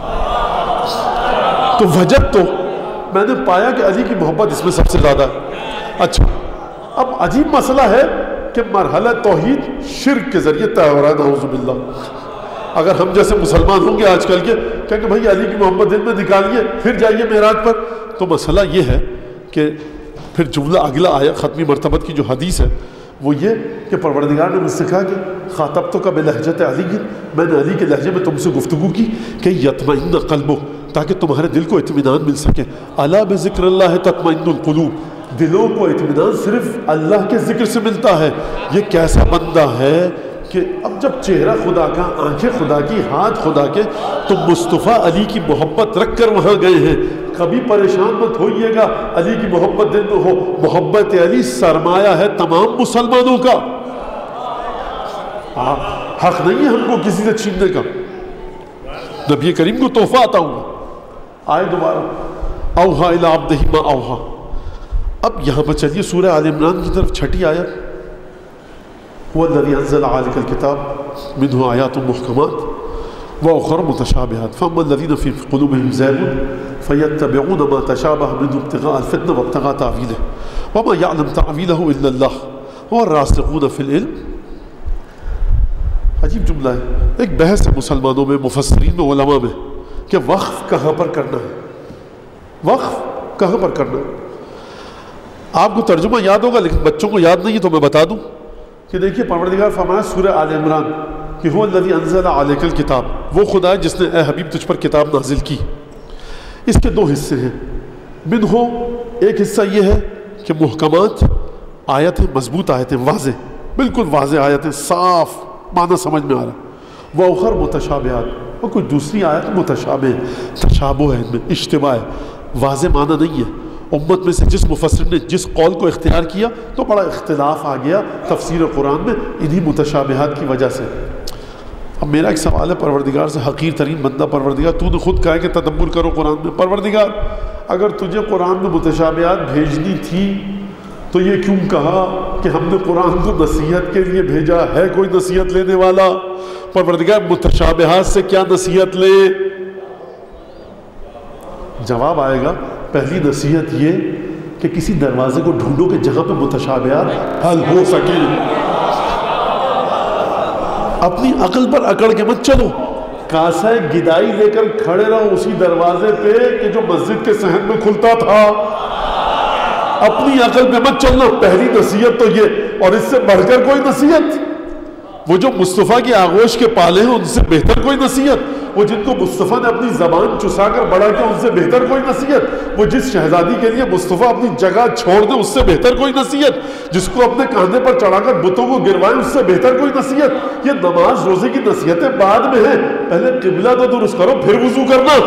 تو وجب تو میں نے پایا کہ علی کی محبت اس میں سب سے زیادہ ہے۔ اچھا اب عجیب مسئلہ ہے کہ مرحلہ توحید شرک کے ذریعے طے ہو رہا ہے، نعوذ باللہ۔ اگر ہم جیسے مسلمان ہوں گے آج کل کے کہیں کہ بھائی علی کی محبت دل میں نکالیے پھر جائیے معراج پر، تو مسئلہ یہ ہے کہ پھر جملہ اگلا آیا ختمی مرتبت کی جو حدیث ہے وہ یہ کہ پروردگار نے مجھ سے کہا کہ خاطب تو کا بلہجت علی، میں نے علی کے لہجے میں تم سے گفتگو کی کہ یطمئن قلبک تاکہ تمہارے دل کو اطمینان مل سکے۔ الا بذکر اللہ تطمئن القلوب، دلوں کو اطمینان صرف اللہ کے ذکر سے ملتا ہے۔ یہ کیسا بندہ ہے کہ اب جب چہرہ خدا کا، آنکھیں خدا کی، ہاتھ خدا کے، تو مصطفیٰ علی کی محبت رکھ کر وہاں گئے ہیں۔ کبھی پریشان مت ہوئیے گا علی کی محبت دل میں ہو، محبت علی سرمایہ ہے تمام مسلمانوں کا، حق نہیں ہے ہم کو کسی سے چھیننے کا۔ نبی کریم کو تحفہ عطا ہوا۔ آئے دوبارہ اوحا الی عبدہ ما اوحا۔ اب یہاں پر چلیے سورہ آل عمران کی طرف، چھٹی آیت، هو الذي انزل عليك الكتاب منه آيات محكمات وأخر متشابهات فأما الذين في قلوبهم زيغ فيتبعون ما تشابه منه ابتغاء الفتنة وابتغاء تأويله وما يعلم تأويله إلا الله والراسخون في العلم۔ عجیب جملہ ہے، ایک بحث ہے مسلمانوں میں، مفسرین میں، علماء میں، کہ وقف کہاں پر کرنا ہے، وقف کہاں پر کرنا ہے۔ آپ کو ترجمہ یاد ہوگا لیکن بچوں کو یاد نہیں ہے تو میں بتا دوں کہ دیکھیے پروردگار فرمایا سورہ آل عمران کہ هو الذی انزل علیک الکتاب، وہ خدا ہے جس نے اے حبیب تجھ پر کتاب نازل کی۔ اس کے دو حصے ہیں، منہ ایک حصہ یہ ہے کہ محکمات آیتیں، مضبوط آیتیں، واضح، بالکل واضح آیتیں، صاف معنی سمجھ میں آ رہا ہے، وہ اخر متشابہات، اور کوئی دوسری آیت متشابہ ہے، تشابہ ہے ان میں، اشتباہ ہے، واضح معنی نہیں ہے۔ امت میں سے جس مفسر نے جس قول کو اختیار کیا تو بڑا اختلاف آ گیا تفسیر قرآن میں انہی متشابہات کی وجہ سے۔ اب میرا ایک سوال ہے پروردگار سے، حقیر ترین بندہ پروردگار تو نے خود کہا ہے کہ تدبر کرو قرآن میں، پروردگار اگر تجھے قرآن میں متشابہات بھیجنی تھی تو یہ کیوں کہا کہ ہم نے قرآن کو نصیحت کے لیے بھیجا ہے؟ کوئی نصیحت لینے والا؟ پروردگار متشابہات سے کیا نصیحت لے؟ جواب آئے گا، پہلی نصیحت یہ کہ کسی دروازے کو ڈھونڈو کہ جہاں پہ متشابہات حل ہو سکے۔ اپنی عقل پر اکڑ کے مت چلو، کاسہ گدائی لے کر کھڑے رہو اسی دروازے پہ کہ جو مسجد کے صحن میں کھلتا تھا۔ اپنی عقل پہ مت چلنا، پہلی نصیحت تو یہ، اور اس سے بڑھ کر کوئی نصیحت، وہ جو مصطفیٰ کی آغوش کے پالے ہیں ان سے بہتر کوئی نصیحت، وہ جن کو مصطفیٰ نے اپنی زبان چسا کر بڑا کیا ان سے بہتر کوئی نصیحت، وہ جس شہزادی کے لیے مصطفیٰ اپنی جگہ چھوڑ دے اس سے بہتر کوئی نصیحت، جس کو اپنے کاندھے پر چڑھا کر بتوں کو گروائے اس سے بہتر کوئی نصیحت۔ یہ نماز روزے کی نصیحتیں بعد میں ہیں، پہلے قبلہ تو درست کرو پھر وضو کرنا۔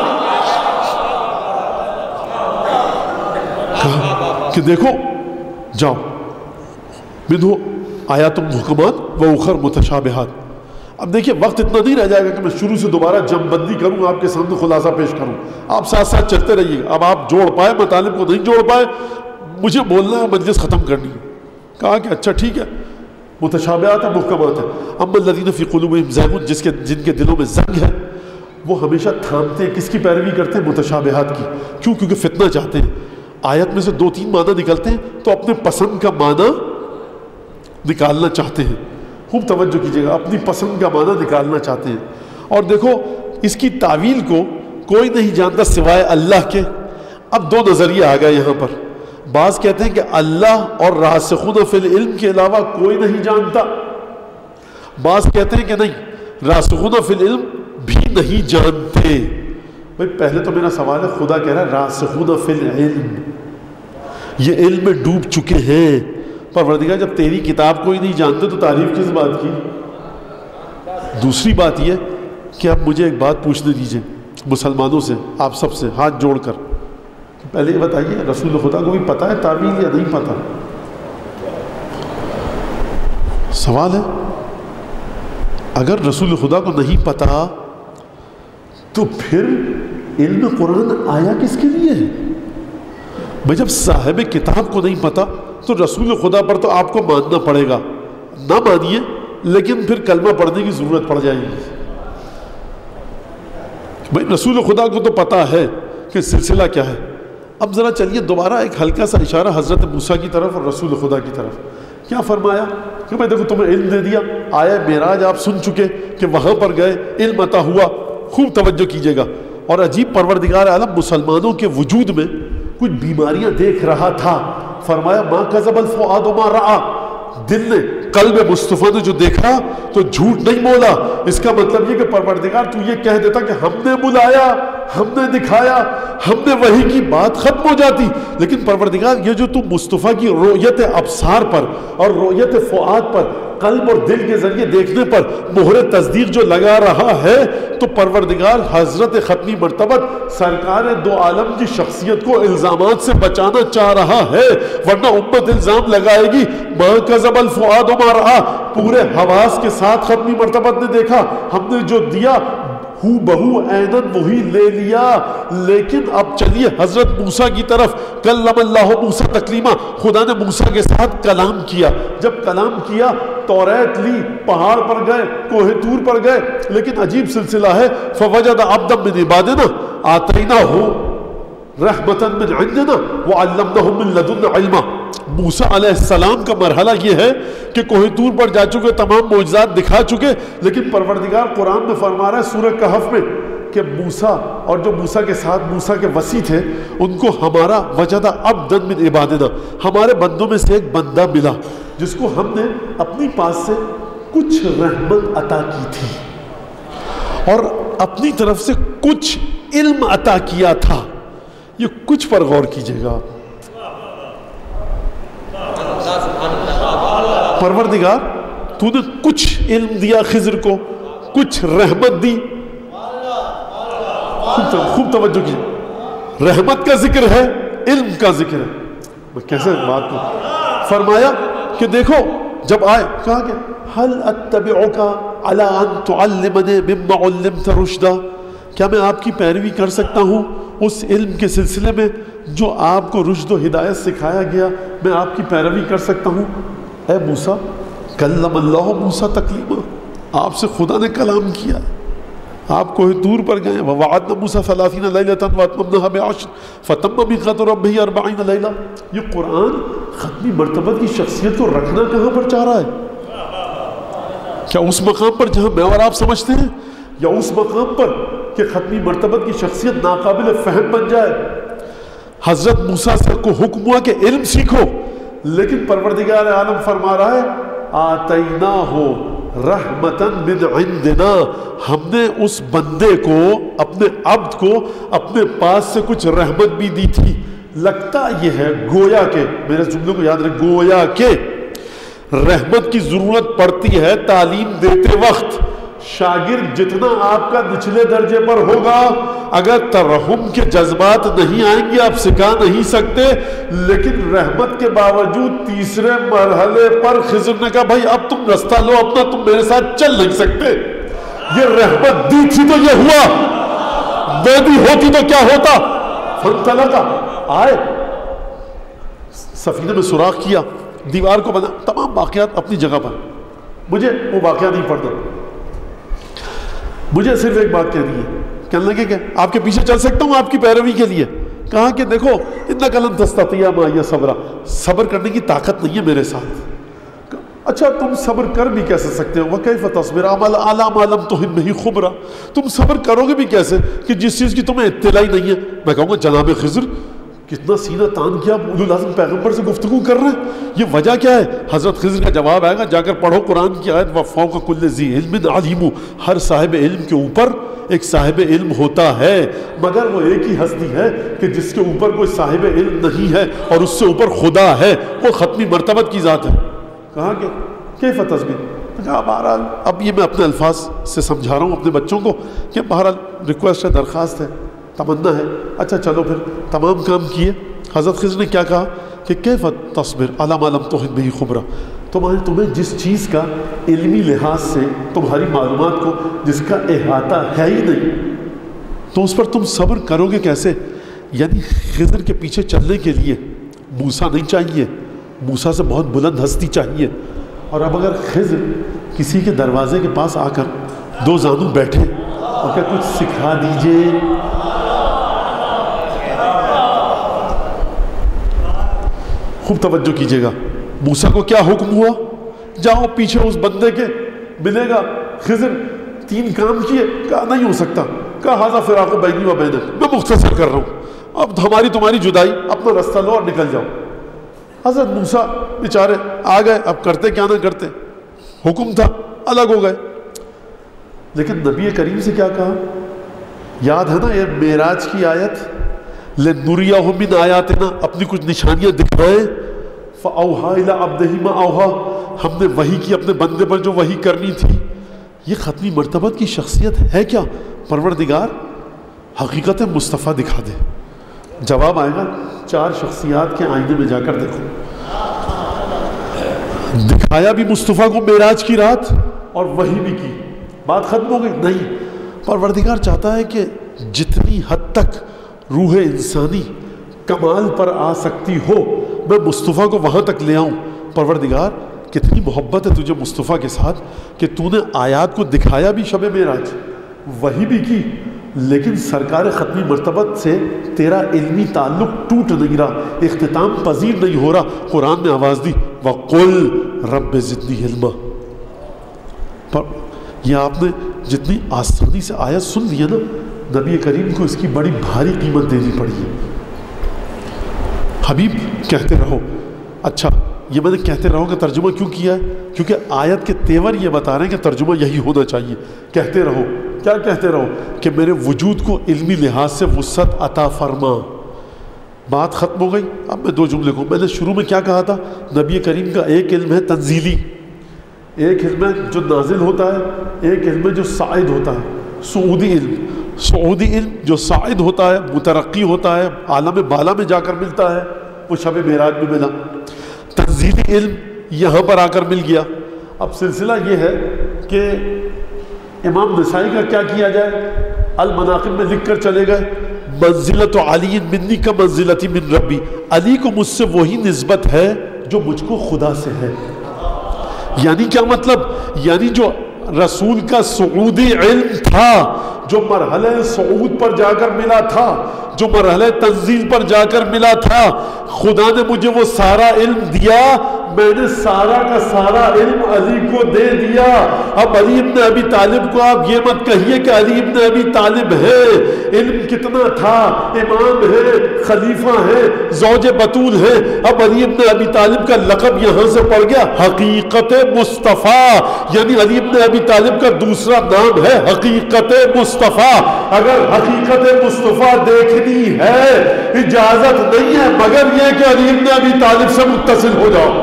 کہ دیکھو جاؤ منہ آیات محکمات و اخر متشابہات۔ اب دیکھیے وقت اتنا نہیں رہ جائے گا کہ میں شروع سے دوبارہ جم بندی کروں، آپ کے سامنے خلاصہ پیش کروں، آپ ساتھ ساتھ چلتے رہیے گا۔ اب آپ جوڑ پائے، مطالب کو نہیں جوڑ پائے، مجھے بولنا ہے، مجلس ختم کرنی ہے۔ کہا کہ اچھا ٹھیک ہے، متشابہات ہے، محکمات ہے۔ اما الذین فی قلوبہم زیغ، جس کے جن کے دلوں میں زنگ ہے وہ ہمیشہ تھامتے ہیں، کس کی پیروی کرتے ہیں؟ متشابہات کی۔ کیوں؟ کیونکہ فتنہ چاہتے ہیں۔ آیت میں سے دو تین معنی نکلتے ہیں تو اپنے پسند کا معنی نکالنا چاہتے ہیں. خوب توجہ کیجیے گا, اپنی پسند کا معنی نکالنا چاہتے ہیں. اور دیکھو اس کی تعویل کو کوئی نہیں جانتا سوائے اللہ کے. اب دو نظریے آ گئے یہاں پر. بعض کہتے ہیں کہ اللہ اور راسخون فی العلم کے علاوہ کوئی نہیں جانتا. بعض کہتے ہیں کہ نہیں, راسخون فی العلم بھی نہیں جانتے. بھائی پہلے تو میرا سوال ہے, خدا کہہ رہا ہے راسخون فی العلم, یہ علم میں ڈوب چکے ہیں. پروردگار جب تیری کتاب کو ہی نہیں جانتے تو تعریف کس بات کی؟ دوسری بات یہ کہ اب مجھے ایک بات پوچھنے دیجئے مسلمانوں سے, آپ سب سے ہاتھ جوڑ کر, پہلے یہ بتائیے رسول خدا کو بھی پتہ ہے تعویل یا نہیں پتہ؟ سوال ہے. اگر رسول خدا کو نہیں پتہ تو پھر علم قرآن آیا کس کے لیے ہے؟ بھائی جب صاحب کتاب کو نہیں پتہ تو رسول خدا پر تو آپ کو ماننا پڑے گا. نہ مانیے لیکن پھر کلمہ پڑھنے کی ضرورت پڑ جائے گی. بھائی رسول خدا کو تو پتہ ہے کہ سلسلہ کیا ہے. اب ذرا چلیے دوبارہ ایک ہلکا سا اشارہ حضرت موسیٰ کی طرف اور رسول خدا کی طرف. کیا فرمایا کہ بھائی دیکھو تمہیں علم دے دیا, آیا معراج آپ سن چکے کہ وہاں پر گئے, علم عطا ہوا. خوب توجہ کیجیے گا. اور عجیب پروردگار عالم مسلمانوں کے وجود میں کچھ بیماریاں دیکھ رہا تھا. فرمایا ما کذب الفؤاد ما رأى, دل نے قلب مصطفیٰ نے جو دیکھا تو جھوٹ نہیں بولا. اس کا مطلب یہ کہ پروردگار تو یہ کہہ دیتا کہ ہم نے بلایا, ہم نے دکھایا, ہم نے وحی کی, بات ختم ہو جاتی. لیکن پروردگار یہ جو تو مصطفیٰ کی رؤیت ابصار پر اور رؤیت فؤاد پر, قلب اور دل کے ذریعے دیکھنے پر مہر تصدیق جو لگا رہا ہے, تو پروردگار حضرت ختمی مرتبت سرکار دو عالم کی شخصیت کو الزامات سے بچانا چاہ رہا ہے. ورنہ امت الزام لگائے گی ما کذب الفؤاد ما رأى, پورے حواس کے ساتھ ختمی مرتبت نے دیکھا, ہم نے جو دیا ہو بہو عیناً وہی لے لیا. لیکن اب چلیے حضرت موسیٰ کی طرف. کلم اللہ موسیٰ تکلیما, خدا نے موسیٰ کے ساتھ کلام کیا. جب کلام کیا توریت لی, پہاڑ پر گئے, کوہ طور پر گئے. لیکن عجیب سلسلہ ہے, فوجد عبدا من عبادنا آتیناہ رحمتا من عندنا وعلمناہ من لدنا علما. موسیٰ علیہ السلام کا مرحلہ یہ ہے کہ کوہ طور پر جا چکے, تمام معجزات دکھا چکے, لیکن پروردگار قرآن میں فرما رہا ہے سورہ کہف میں کہ موسیٰ اور جو موسیٰ کے ساتھ موسیٰ کے وصی تھے ان کو ہمارا وجد عبدا من عبادنا, ہمارے بندوں میں سے ایک بندہ ملا جس کو ہم نے اپنی پاس سے کچھ رحمت عطا کی تھی اور اپنی طرف سے کچھ علم عطا کیا تھا. یہ کچھ پر غور کیجئے گا. پروردگار تو نے کچھ علم دیا خضر کو, کچھ رحمت دی. خوب توجہ کیجئے, رحمت کا ذکر ہے, علم کا ذکر ہے. میں کیسے بات کو فرمایا کہ دیکھو جب آئے کہا کہ هل اتبعک علی ان تعلمنی مما علمت رشدا, کیا میں آپ کی پیروی کر سکتا ہوں اس علم کے سلسلے میں جو آپ کو رشد و ہدایت سکھایا گیا, میں آپ کی پیروی کر سکتا ہوں. اے موسیٰ, کلم اللہ موسیٰ تکلیما, آپ سے خدا نے کلام کیا. آپ کوہ طور پر گئے, ووعدنا موسیٰ ثلاثین لیلۃ واتممناها بعشر فتم میقات ربہ اربعین لیلہ. یہ قرآن ختمی مرتبت کی شخصیت کو رکھنا کہاں پر چاہ رہا ہے؟ کیا اس مقام پر جہاں میں اور آپ سمجھتے ہیں, یا اس مقام پر کہ ختمی مرتبت کی شخصیت ناقابل فہم بن جائے؟ حضرت موسیٰ سے کو حکم ہوا کہ علم سیکھو, لیکن پروردگار عالم فرما رہا ہے آتیناہ رحمتا من عندنا, ہم نے اس بندے کو, اپنے عبد کو اپنے پاس سے کچھ رحمت بھی دی تھی. لگتا یہ ہے گویا کہ, میرے جملے کو یاد رکھ, گویا کہ رحمت کی ضرورت پڑتی ہے تعلیم دیتے وقت. شاگرد جتنا آپ کا نچلے درجے پر ہوگا, اگر ترحم کے جذبات نہیں آئیں گے آپ سکھا نہیں سکتے. لیکن رحمت کے باوجود تیسرے مرحلے پر خضر نے کہا بھائی اب تم رستہ لو اپنا, تم میرے ساتھ چل نہیں سکتے. یہ رحمت دی تھی تو یہ ہوا, نہ دی ہوتی تو کیا ہوتا؟ فانطلقا, آئے سفینے میں سوراخ کیا, دیوار کو بنا, تمام واقعات اپنی جگہ پر. مجھے وہ واقعہ نہیں پڑھنا, مجھے صرف ایک بات کہنی ہے. کہنے لگے کہ آپ کے پیچھے چل سکتا ہوں آپ کی پیروی کے لیے, کہا کہ دیکھو انک لن تستطیع معی صبرا، صبر کرنے کی طاقت نہیں ہے میرے ساتھ۔ اچھا تم صبر کر بھی کیسے سکتے ہو؟ وَكَيْفَ تَصْبِرُ عَلَىٰ مَا لَمْ تُحِطْ بِهِ خُبْرًا، تم صبر کرو گے بھی کیسے کہ جس چیز کی تمہیں اطلاع ہی نہیں ہے۔ میں کہوں گا جناب خضر کتنا سینہ تان کیا، اولو العزم پیغمبر سے گفتگو کر رہے ہیں، یہ وجہ کیا ہے؟ حضرت خضر کا جواب آئے گا، جا کر پڑھو قرآن کی آیت وَفَوْقَ كُلِّ ذِي عِلْمٍ عَلِيمٌ، ہر صاحب علم کے اوپر ایک صاحب علم ہوتا ہے، مگر وہ ایک ہی ہستی ہے کہ جس کے اوپر کوئی صاحب علم نہیں ہے اور اس سے اوپر خدا ہے، وہ ختمی مرتبت کی ذات ہے۔ کہا کہ کیف تصبر، کہا بہرحال اب یہ میں اپنے الفاظ سے سمجھا رہا ہوں اپنے بچوں کو کہ بہرحال ریکویسٹ ہے، درخواست ہے، تمنا ہے۔ اچھا چلو پھر تمام کام کیے۔ حضرت خضر نے کیا کہا کہ کیف تصبر علی ما لم تحط بہ خبرا، تمہیں تمہیں جس چیز کا علمی لحاظ سے تمہاری معلومات کو جس کا احاطہ ہے ہی نہیں تو اس پر تم صبر کرو گے کیسے؟ یعنی خضر کے پیچھے چلنے کے لیے موسیٰ نہیں چاہیے، موسیٰ سے بہت بلند ہستی چاہیے۔ اور اب اگر خضر کسی کے دروازے کے پاس آ کر دو زانو بیٹھے اور کہ کچھ سکھا دیجئے، خوب توجہ کیجئے گا، موسیٰ کو کیا حکم ہوا؟ جاؤ پیچھے اس بندے کے ملے گا۔ خضر تین کام کیے، کہا نہیں ہو سکتا، کہا ھذا فراق بینی و بینک، میں مختصر کر رہا ہوں، اب ہماری تمہاری جدائی، اپنا رستہ لو اور نکل جاؤ۔ حضرت موسیٰ بیچارے آ گئے، اب کرتے کیا نہ کرتے، حکم تھا، الگ ہو گئے۔ لیکن نبی کریم سے کیا کہا؟ یاد ہے نا یہ معراج کی آیت، لِنُرِيَهُ مِنْ آیاتنا، اپنی کچھ نشانیاں دکھائیں، فَأَوْحَىٰ إِلَىٰ عَبْدِهِ مَا أَوْحَىٰ، ہم نے وحی کی اپنے بندے پر جو وحی کرنی تھی۔ یہ ختمی مرتبت کی شخصیت ہے کیا؟ پروردگار حقیقت مصطفیٰ دکھا دے۔ جواب آئے گا چار شخصیات کے آئینے میں جا کر دیکھو، دکھایا بھی مصطفیٰ کو معراج کی رات اور وحی بھی کی، بات ختم ہو گئی؟ نہیں، پروردگار چاہتا ہے کہ جتنی حد تک روح انسانی کمال پر آ سکتی ہو میں مصطفیٰ کو وہاں تک لے آؤں۔ پروردگار کتنی محبت ہے تجھے مصطفیٰ کے ساتھ کہ تو نے آیات کو دکھایا بھی شب معراج، وحی بھی کی، لیکن سرکار ختمی مرتبت سے تیرا علمی تعلق ٹوٹ نہیں رہا، اختتام پذیر نہیں ہو رہا۔ قرآن نے آواز دی وَقُلْ رَبِّ زِدْنِی عِلْمًا، پر یہ آپ نے جتنی آسانی سے آیت سن لی ہے نا، نبی کریم کو اس کی بڑی بھاری قیمت دینی پڑی ہے۔ حبیب کہتے رہو، اچھا یہ میں نے کہتے رہو کہ ترجمہ کیوں کیا ہے؟ کیونکہ آیت کے تیور یہ بتا رہے ہیں کہ ترجمہ یہی ہونا چاہیے، کہتے رہو، کیا کہتے رہو؟ کہ میرے وجود کو علمی لحاظ سے وسعت عطا فرما۔ بات ختم ہو گئی۔ اب میں دو جملے کو، میں نے شروع میں کیا کہا تھا؟ نبی کریم کا ایک علم ہے تنزیلی، ایک علم ہے جو نازل ہوتا ہے، ایک علم ہے جو صاعد ہوتا ہے، صعودی علم۔ صعودی علم جو صاعد ہوتا ہے، مترقی ہوتا ہے، عالم بالا میں جا کر ملتا ہے، وہ شب معراج میں ملا۔ تنزیلی علم یہاں پر آ کر مل گیا۔ اب سلسلہ یہ ہے کہ امام نسائی کا کیا کیا جائے؟ المناقب میں لکھ کر چلے گئے منزلت علی منی کا منزلتی من ربی، علی کو مجھ سے وہی نسبت ہے جو مجھ کو خدا سے ہے۔ یعنی کیا مطلب؟ یعنی جو رسول کا صعودی علم تھا، جو مرحلہ صعود پر جا کر ملا تھا، جو مرحلہ تنزیل پر جا کر ملا تھا، خدا نے مجھے وہ سارا علم دیا، میں نے سارا کا سارا علم علی کو دے دیا۔ اب علی ابن ابی طالب کو آپ یہ مت کہیے کہ علی ابن ابی طالب ہے، علم کتنا تھا، امام ہے، خلیفہ ہے، زوج بطول ہے۔ اب علی ابن ابی طالب کا لقب یہاں سے پڑ گیا حقیقت مصطفیٰ، یعنی علی ابن ابی طالب کا دوسرا نام ہے حقیقت مصطفیٰ۔ اگر حقیقت مصطفیٰ دیکھنی ہے اجازت نہیں ہے مگر یہ کہ علی ابن ابی طالب سے متصل ہو جاؤ۔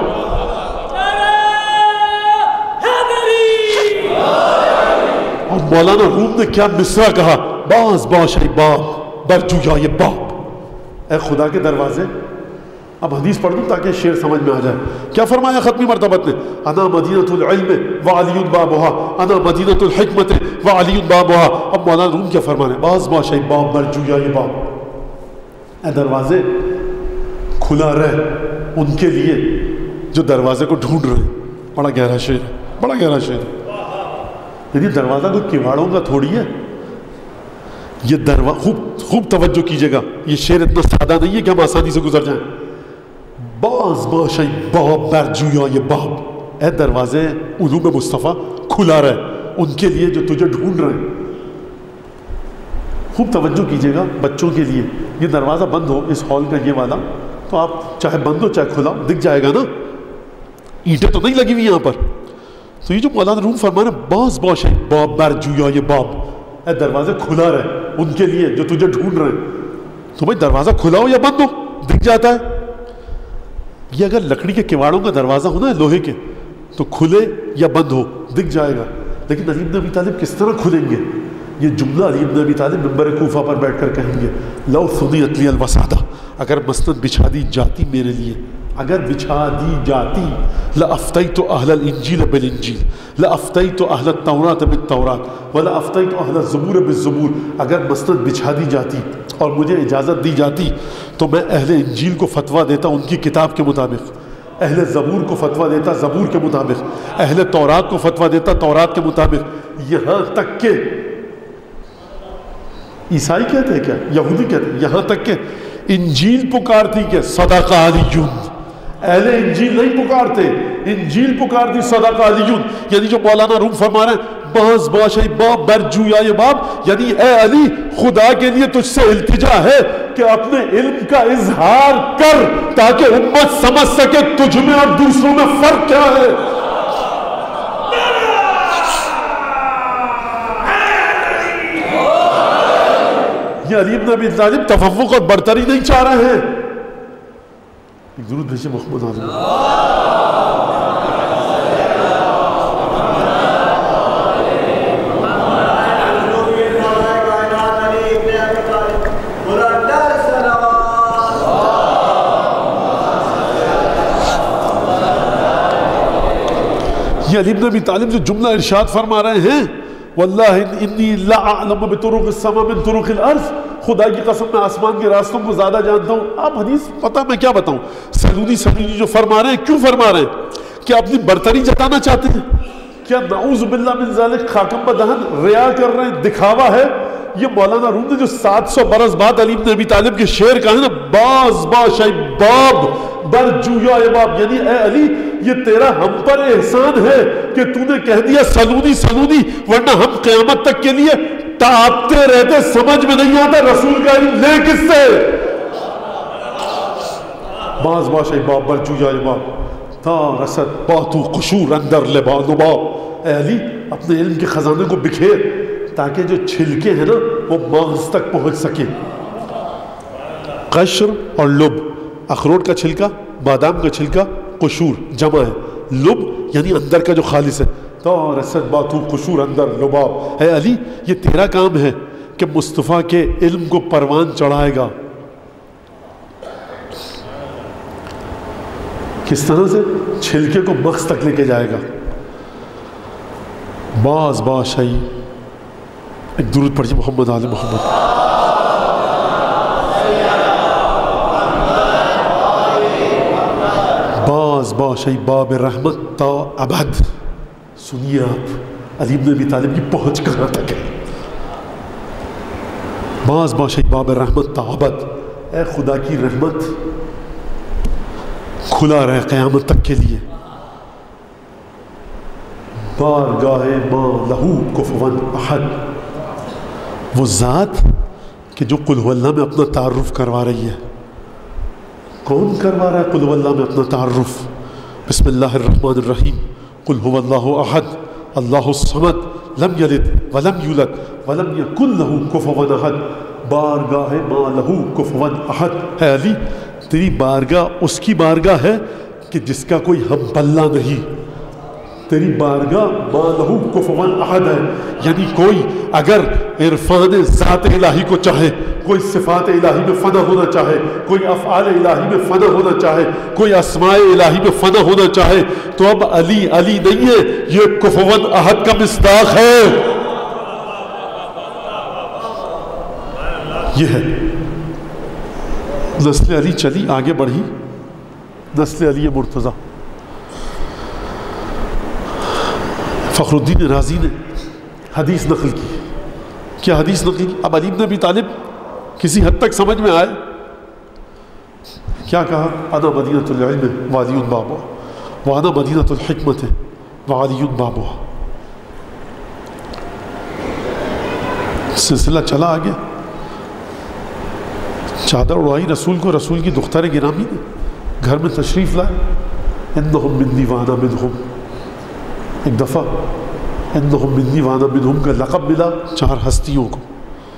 اور مولانا روم نے کیا مصرع کہا، باز باش ای باب برجویای باب، اے خدا کے دروازے۔ اب حدیث پڑھ دوں تاکہ شعر سمجھ میں آ جائے۔ کیا فرمایا ختمی مرتبت نے؟ انا مدینۃ العلم وعلی بابها، انا مدینۃ الحکمت وعلی بابها۔ اب مولانا روم کیا فرما رہے ہیں؟ باز باش ای باب برجویای باب، اے دروازے کھلا رہ ان کے لیے جو دروازے کو ڈھونڈ رہے ہیں۔ بڑا گہرا شعر ہے، بڑا گہرا شعر ہے۔ یعنی دروازہ کوئی کواڑوں کا تھوڑی ہے، یہ دروازہ خوب خوب توجہ کیجیے گا، یہ شعر اتنا سادہ نہیں ہے کہ ہم آسانی سے گزر جائیں. باز باشی باب بر جویای باب، اے دروازے علوم مصطفیٰ کھلا رہے ان کے لیے جو تجھے ڈھونڈ رہے ہیں. خوب توجہ کیجیے گا بچوں کے لیے. یہ دروازہ بند ہو اس ہال کا یہ والا تو آپ چاہے بند ہو چاہے کھلا دکھ جائے گا نا، اینٹیں تو نہیں لگی ہوئی یہاں پر. تو یہ جو مولانا روم فرما رہے ہیں باز باش ہے باب بر جویای باب، اے دروازے کھلا رہے ان کے لیے جو تجھے ڈھونڈ رہے ہیں. تو بھائی دروازہ کھلا ہو یا بند ہو دکھ جاتا ہے. یہ اگر لکڑی کے کواڑوں کا دروازہ ہونا ہے لوہے کے تو کھلے یا بند ہو دکھ جائے گا. لیکن علی بن ابی طالب کس طرح کھلیں گے؟ یہ جملہ علی بن ابی طالب منبر کوفہ پر بیٹھ کر کہیں گے لو ثنیت لی الوسادہ، اگر مسند بچھا دی جاتی میرے لیے، اگر بچھا دی جاتی، لأفتیت اہل الانجیل بالانجیل، لأفتیت اہل التوراۃ بالتوراۃ ولأفتیت اہل الزبور بالزبور. اگر مسند بچھا دی جاتی اور مجھے اجازت دی جاتی تو میں اہل انجیل کو فتویٰ دیتا ان کی کتاب کے مطابق، اہل زبور کو فتویٰ دیتا زبور کے مطابق، اہل تورات کو فتویٰ دیتا تورات کے مطابق. یہاں تک کہ عیسائی کہتے ہیں کیا، یہودی کہتے ہیں، یہاں تک کہ انجیل پکارتی کہ صدق علیون، اہل انجیل نہیں پکارتے، انجیل پکارتی صدق علیون. یعنی جو مولانا روم فرما رہے ہیں باز باشی باب بر جویای باب، یعنی اے علی خدا کے لیے تجھ سے التجا ہے کہ اپنے علم کا اظہار کر تاکہ امت سمجھ سکے تجھ میں اور دوسروں میں فرق کیا ہے. یہ علی بن ابی طالب تفوق اور برتری نہیں چاہ رہے ہیں. درود بھیجیے محمد اعظم. یہ علی بن ابی طالب جو جملہ ارشاد فرما رہے ہیں واللہ انی لا اعلم بطرق السماء من طرق الارض، خدا کی قسم میں آسمان کے راستوں کو زیادہ جانتا ہوں. آپ حدیث پتہ میں کیا بتاؤں، سلونی سلونی جو فرما رہے ہیں کیوں فرما رہے ہیں؟ کیا اپنی برتری جتانا چاہتے ہیں؟ کیا نعوذ باللہ من ذالک خاکم بدہن ریا کر رہے ہیں، دکھاوا ہے؟ یہ مولانا روم نے جو سات سو برس بعد علی بن ابی طالب کے شعر کہا ہے نا باز باشی باب بر جویای باب، یعنی اے علی یہ تیرا ہم پر احسان ہے کہ تو نے کہہ دیا سلونی سلونی، ورنہ ہم قیامت تک کے لیے تاپتے رہتے، سمجھ میں نہیں آتا رسول کا علم لے کس سے. باز باشی باب بر جویای باب تا رسد باتو قشور اندر لبان و باب. اے علی اپنے علم کے خزانے کو بکھیر تاکہ جو چھلکے ہیں نا وہ مغز تک پہنچ سکے. قشر اور لب، اخروٹ کا چھلکا، بادام کا چھلکا، قشور جمع ہے، لب یعنی اندر کا جو خالص ہے. تو رسد باتو قشور اندر لباب. اے علی یہ تیرا کام ہے کہ مصطفیٰ کے علم کو پروان چڑھائے گا. کس طرح سے؟ چھلکے کو مغز تک لے کے جائے گا. باز باشی، ایک درود پڑھیے محمد آل محمد. باز باشی باب رحمت تا ابد. سنیے آپ علی بن ابی طالب کی پہنچ کہاں تک ہے. باز باشی باب رحمت تا ابد، اے خدا کی رحمت کھلا رہے قیامت تک کے لیے. بارگاہ ماں لہو کفون احد، وہ ذات کہ جو قل هو اللہ میں اپنا تعارف کروا رہی ہے. کون کروا رہا ہے قل هو اللہ میں اپنا تعارف؟ بسم اللہ الرحمن الرحیم. قل هو اللہ احد اللہ الصمد لم یلد ولم یولد ولم یکن له کفوا احد. بارگاہ ماں لہو کفون احد. ہے علی تیری بارگاہ اس کی بارگاہ ہے کہ جس کا کوئی ہم پلہ نہیں. تیری بارگاہ ماں لہو کفوا احد ہے، یعنی کوئی اگر عرفان ذات الہی کو چاہے، کوئی صفات الہی میں فنا ہونا چاہے، کوئی افعال الہی میں فنا ہونا چاہے، کوئی اسماء الہی میں فنا ہونا چاہے تو اب علی علی نہیں ہے، یہ کفوا احد کا مصداق ہے. یہ ہے نسل علی چلی آگے بڑھی. نسل علی مرتضیٰ فخر الدین رازی نے حدیث نقل کی کیا حدیث نقل کی؟ اب علی بن ابی طالب کسی حد تک سمجھ میں آئے، کیا کہا؟ انا مدینۃ العلم وعلی بابها وانا مدینۃ الحکمت وعلی بابها. سلسلہ چلا آگے، چادر اڑائی رسول کو، رسول کی دختر گرامی نے گھر میں تشریف لائے. انہم منی وانا منہم، ایک دفعہ انہم منی وانا منہم کا لقب ملا چار ہستیوں کو.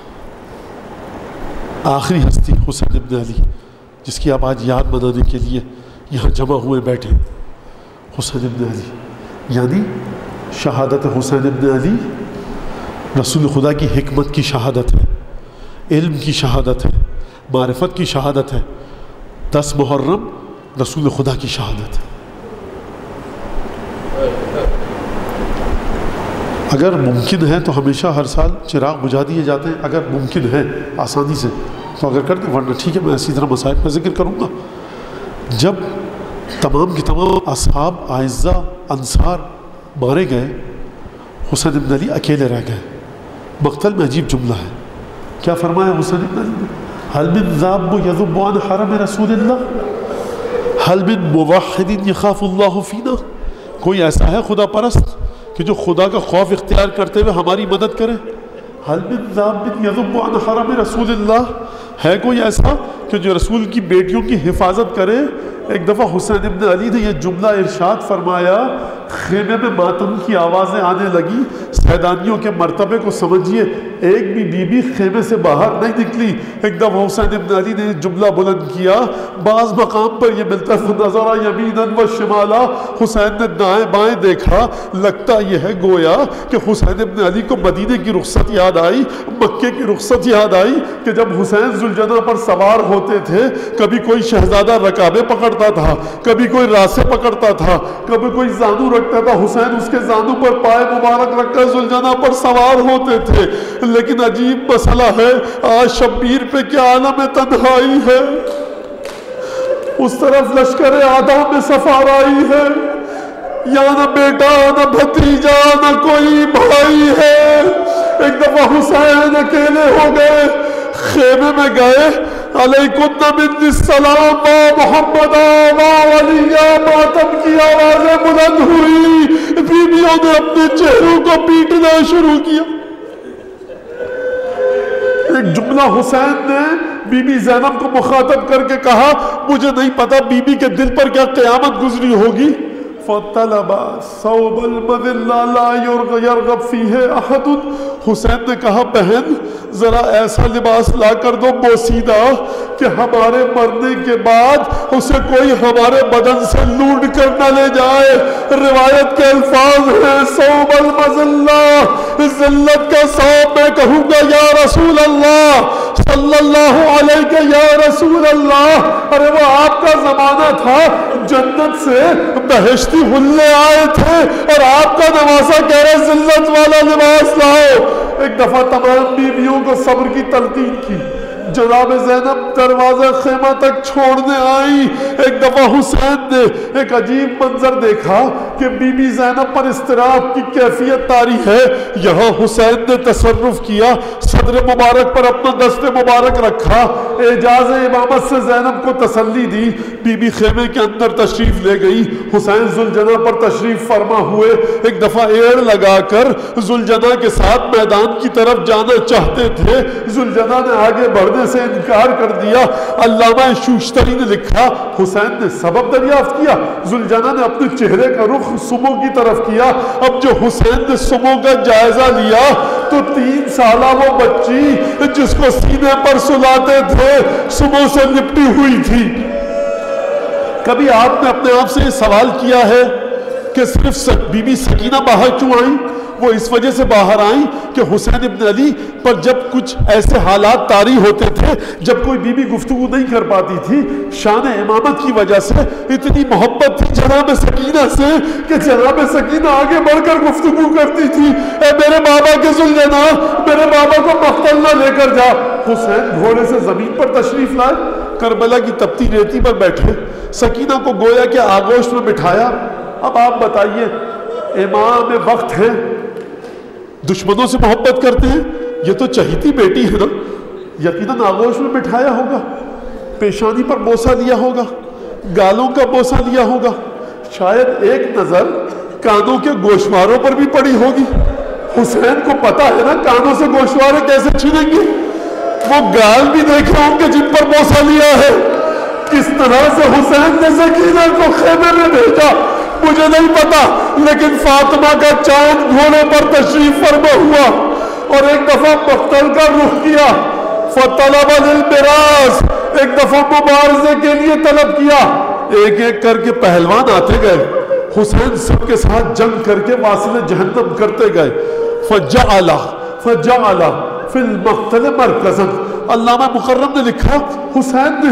آخری ہستی حسین ابن علی، جس کی آپ آج یاد منانے کے لیے یہاں جمع ہوئے بیٹھے. حسین ابن علی یعنی شہادت حسین ابن علی رسول خدا کی حکمت کی شہادت ہے، علم کی شہادت ہے، معرفت کی شہادت ہے. دس محرم رسول خدا کی شہادت ہے. اگر ممکن ہے تو ہمیشہ ہر سال چراغ بجھا دیے جاتے ہیں، اگر ممکن ہے آسانی سے تو اگر کر دیں، ورنہ ٹھیک ہے میں اسی طرح مسائل کا ذکر کروں گا. جب تمام کی تمام اصحاب اعزاء انصار مارے گئے، حسین ابن علی اکیلے رہ گئے. مقتل میں عجیب جملہ ہے، کیا فرمایا حسین ابن علی نے؟ هل من ذاب يذب عن حرم رسول اللہ، هل من موحد يخاف اللہ فینا، کوئی ایسا ہے خدا پرست کہ جو خدا کا خوف اختیار کرتے ہوئے ہماری مدد کرے؟ هل من ذاب يذب عن حرم رسول اللہ، ہے کوئی ایسا کہ جو رسول کی بیٹیوں کی حفاظت کرے؟ ایک دفعہ حسین ابن علی نے یہ جملہ ارشاد فرمایا، خیمے میں ماتم کی آوازیں آنے لگی. سیدانیوں کے مرتبے کو سمجھیے، ایک بھی بی بی خیمے سے باہر نہیں نکلی. ایک دفعہ حسین ابن علی نے جملہ بلند کیا. بعض مقام پر یہ ملتا ہے نظرہ یمیناً و شمالا، حسین نے دائیں بائیں دیکھا، لگتا یہ ہے گویا کہ حسین ابن علی کو مدینے کی رخصت یاد آئی، مکے کی رخصت یاد آئی کہ جب حسین ذوالجناح پر سوار ہوتے تھے، کبھی کوئی شہزادہ رکابے پکڑتا تھا، کبھی کوئی راسے پکڑتا تھا، کبھی کوئی زانو رکھتا تھا، حسین اس کے زانو پر پائے مبارک رکھ کر ذوالجناح پر سوار ہوتے تھے. لیکن عجیب مسئلہ ہے، آج شبیر پہ کیا عالم تنہائی ہے، اس طرف لشکر آدھا میں سفار آئی ہے، یا نہ بیٹا نہ بھتیجا نہ کوئی بھائی ہے. ایک دفعہ حسین اکیلے ہو گئے، خیمے میں گئے، علیکم من السلام و محمد و علی، ماتم کی آوازیں بلند ہوئی، بیویوں نے اپنے چہروں کو پیٹنا شروع کیا. ایک جملہ حسین نے بی بی زینب کو مخاطب کر کے کہا، مجھے نہیں پتا بی بی کے دل پر کیا قیامت گزری ہوگی. فطلب ثوب المذلہ لا یرغب فیہ احد، حسین نے کہا بہن ذرا ایسا لباس لا کر دو بوسیدہ کہ ہمارے مرنے کے بعد اسے کوئی ہمارے بدن سے لوٹ کر نہ لے جائے. روایت کے الفاظ ہیں ثوب المذلہ، ذلت کا ثوب. میں کہوں گا یا رسول اللہ صلی اللہ علیہ یا رسول اللہ، ارے وہ آپ کا زمانہ تھا جنت سے بہشتی حلے آئے تھے اور آپ کا نواسا کہہ رہے ذلت والا لباس لاؤ. ایک دفعہ تمام بیویوں کو صبر کی تلقین کی. جناب زینب دروازہ خیمہ تک چھوڑنے آئی. ایک دفعہ حسین نے ایک عجیب منظر دیکھا کہ بی بی زینب پر اضطراب کی کیفیت طاری ہے. یہاں حسین نے تصرف کیا، صدر مبارک پر اپنا دست مبارک رکھا، اعجاز امامت سے زینب کو تسلی دی. بی بی خیمے کے اندر تشریف لے گئی. حسین ذوالجناح پر تشریف فرما ہوئے. ایک دفعہ ایڑ لگا کر ذوالجناح کے ساتھ میدان کی طرف جانا چاہتے تھے. ذوالجناح نے آگے بڑھنے سے انکار کر دیا. علامہ شوشتری نے لکھا حسین نے سبب دریافت کیا، ذوالجناح نے اپنے چہرے کا رخ سمو کی طرف کیا. اب جو حسین نے سمو کا جائزہ لیا تو تین سالہ وہ بچی جس کو سینے پر سلاتے تھے سمو سے لپٹی ہوئی تھی. کبھی آپ نے اپنے آپ سے یہ سوال کیا ہے کہ صرف بی بی سکینہ باہر کیوں آئیں؟ وہ اس وجہ سے باہر آئیں کہ حسین ابن علی پر جب کچھ ایسے حالات طاری ہوتے تھے، جب کوئی بی بی گفتگو نہیں کر پاتی تھی، شان امامت کی وجہ سے اتنی محبت تھی جناب سکینہ سے کہ جناب سکینہ آگے بڑھ کر گفتگو کرتی تھی، اے میرے بابا کے ذوالجناح، میرے بابا کو مقتل نہ لے کر جا. حسین گھوڑے سے زمین پر تشریف لائے، کربلا کی تپتی ریتی پر بیٹھے، سکینہ کو گویا کہ آغوش میں بٹھایا. اب آپ بتائیے، امام وقت ہیں، دشمنوں سے محبت کرتے ہیں، یہ تو چہیتی بیٹی ہے نا، یقیناً آغوش میں بٹھایا ہوگا، پیشانی پر بوسہ لیا ہوگا، گالوں کا بوسہ لیا ہوگا، شاید ایک نظر کانوں کے گوشواروں پر بھی پڑی ہوگی۔ حسین کو پتا ہے نا کانوں سے گوشوارے کیسے چھینیں گے، وہ گال بھی دیکھے ہوں گے جن پر بوسہ لیا ہے۔ کس طرح سے حسین نے سکینہ کو خیمے میں بھیجا مجھے نہیں پتا، لیکن فاطمہ کا چاند گھوڑے پر تشریف فرما ہوا اور ایک دفعہ مقتل کا رخ کیا، فطلب للمراث، ایک دفعہ مبارزے کے لیے طلب کیا۔ ایک ایک کر کے پہلوان آتے گئے، حسین سب کے ساتھ جنگ کر کے واصل جہنم کرتے گئے۔ فجعل فجعل فی المقتل مرکزا، علامہ مکرم نے لکھا حسین نے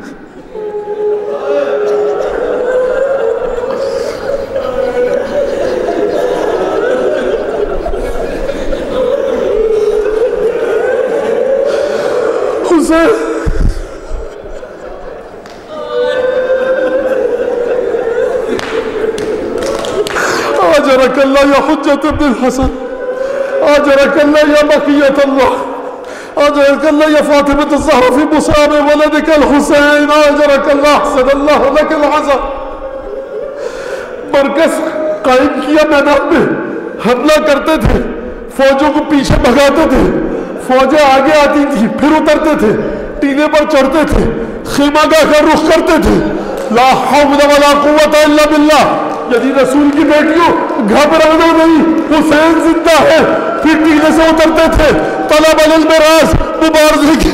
حسین آجرک اللہ یا حجت ابن الحسن، آجرک اللہ یا بقیت اللہ، آجرک اللہ یا فاطمة الزہرا فی مصاب ولدک الحسین، آجرک اللہ احسن اللہ لک العزا۔ مرکز قائم کیا میدان میں، حملہ کرتے تھے، فوجوں کو پیچھے بھگاتے تھے، فوجیں آگے آتی تھی پھر اترتے تھے، ٹیلے پر چڑھتے تھے، خیمہ گاہ کا رخ کرتے تھے۔ لا حول ولا قوت الا باللہ، یعنی رسول کی بیٹیوں گھبرانا نہیں، حسین زندہ ہے، پھر ٹیلے سے اترتے تھے، طلب للمراث، مبارزے کی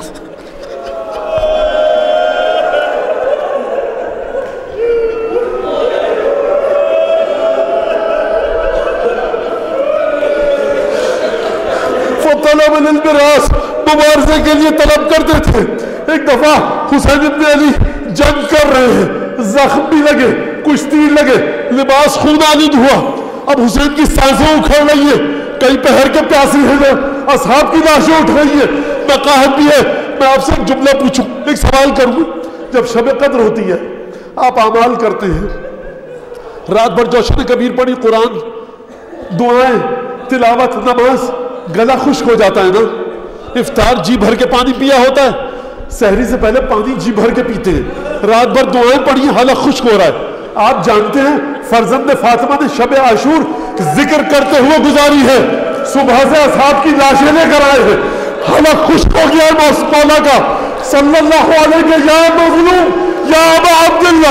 طلب للمراث، مبارزے کے لیے طلب کرتے تھے۔ ایک دفعہ حسین ابن علی جنگ کر رہے ہیں، زخم بھی لگے، کچھ تیر لگے، لباس خون آلود ہوا، اب حسین کی سانسیں اکھڑ رہی ہیں، کئی پہر کے پیاسی ہیں، اصحاب کی لاشیں اٹھ رہی ہیں، مقاہد بھی ہے۔ میں آپ سے ایک جملہ پوچھوں، ایک سوال کروں، جب شب قدر ہوتی ہے آپ اعمال کرتے ہیں، رات بھر جوشن کبیر پڑھی، قرآن، دعائیں، تلاوت، نماز، گلا خشک ہو جاتا ہے نا، افطار جی بھر کے پانی پیا ہوتا ہے، سحری سے پہلے پانی جی بھر کے پیتے ہیں، رات بھر دعائیں پڑھی، حلق خشک ہو رہا ہے۔ آپ جانتے ہیں فرزند فاطمہ نے شب عاشور ذکر کرتے ہوئے گزاری ہے، صبح سے اصحاب کی لاشیں لے کر آئے ہیں، حلق خشک ہو گیا ہے مولا کا، صلی اللہ علیہ کے یا مظلوم یا ابا عبداللہ۔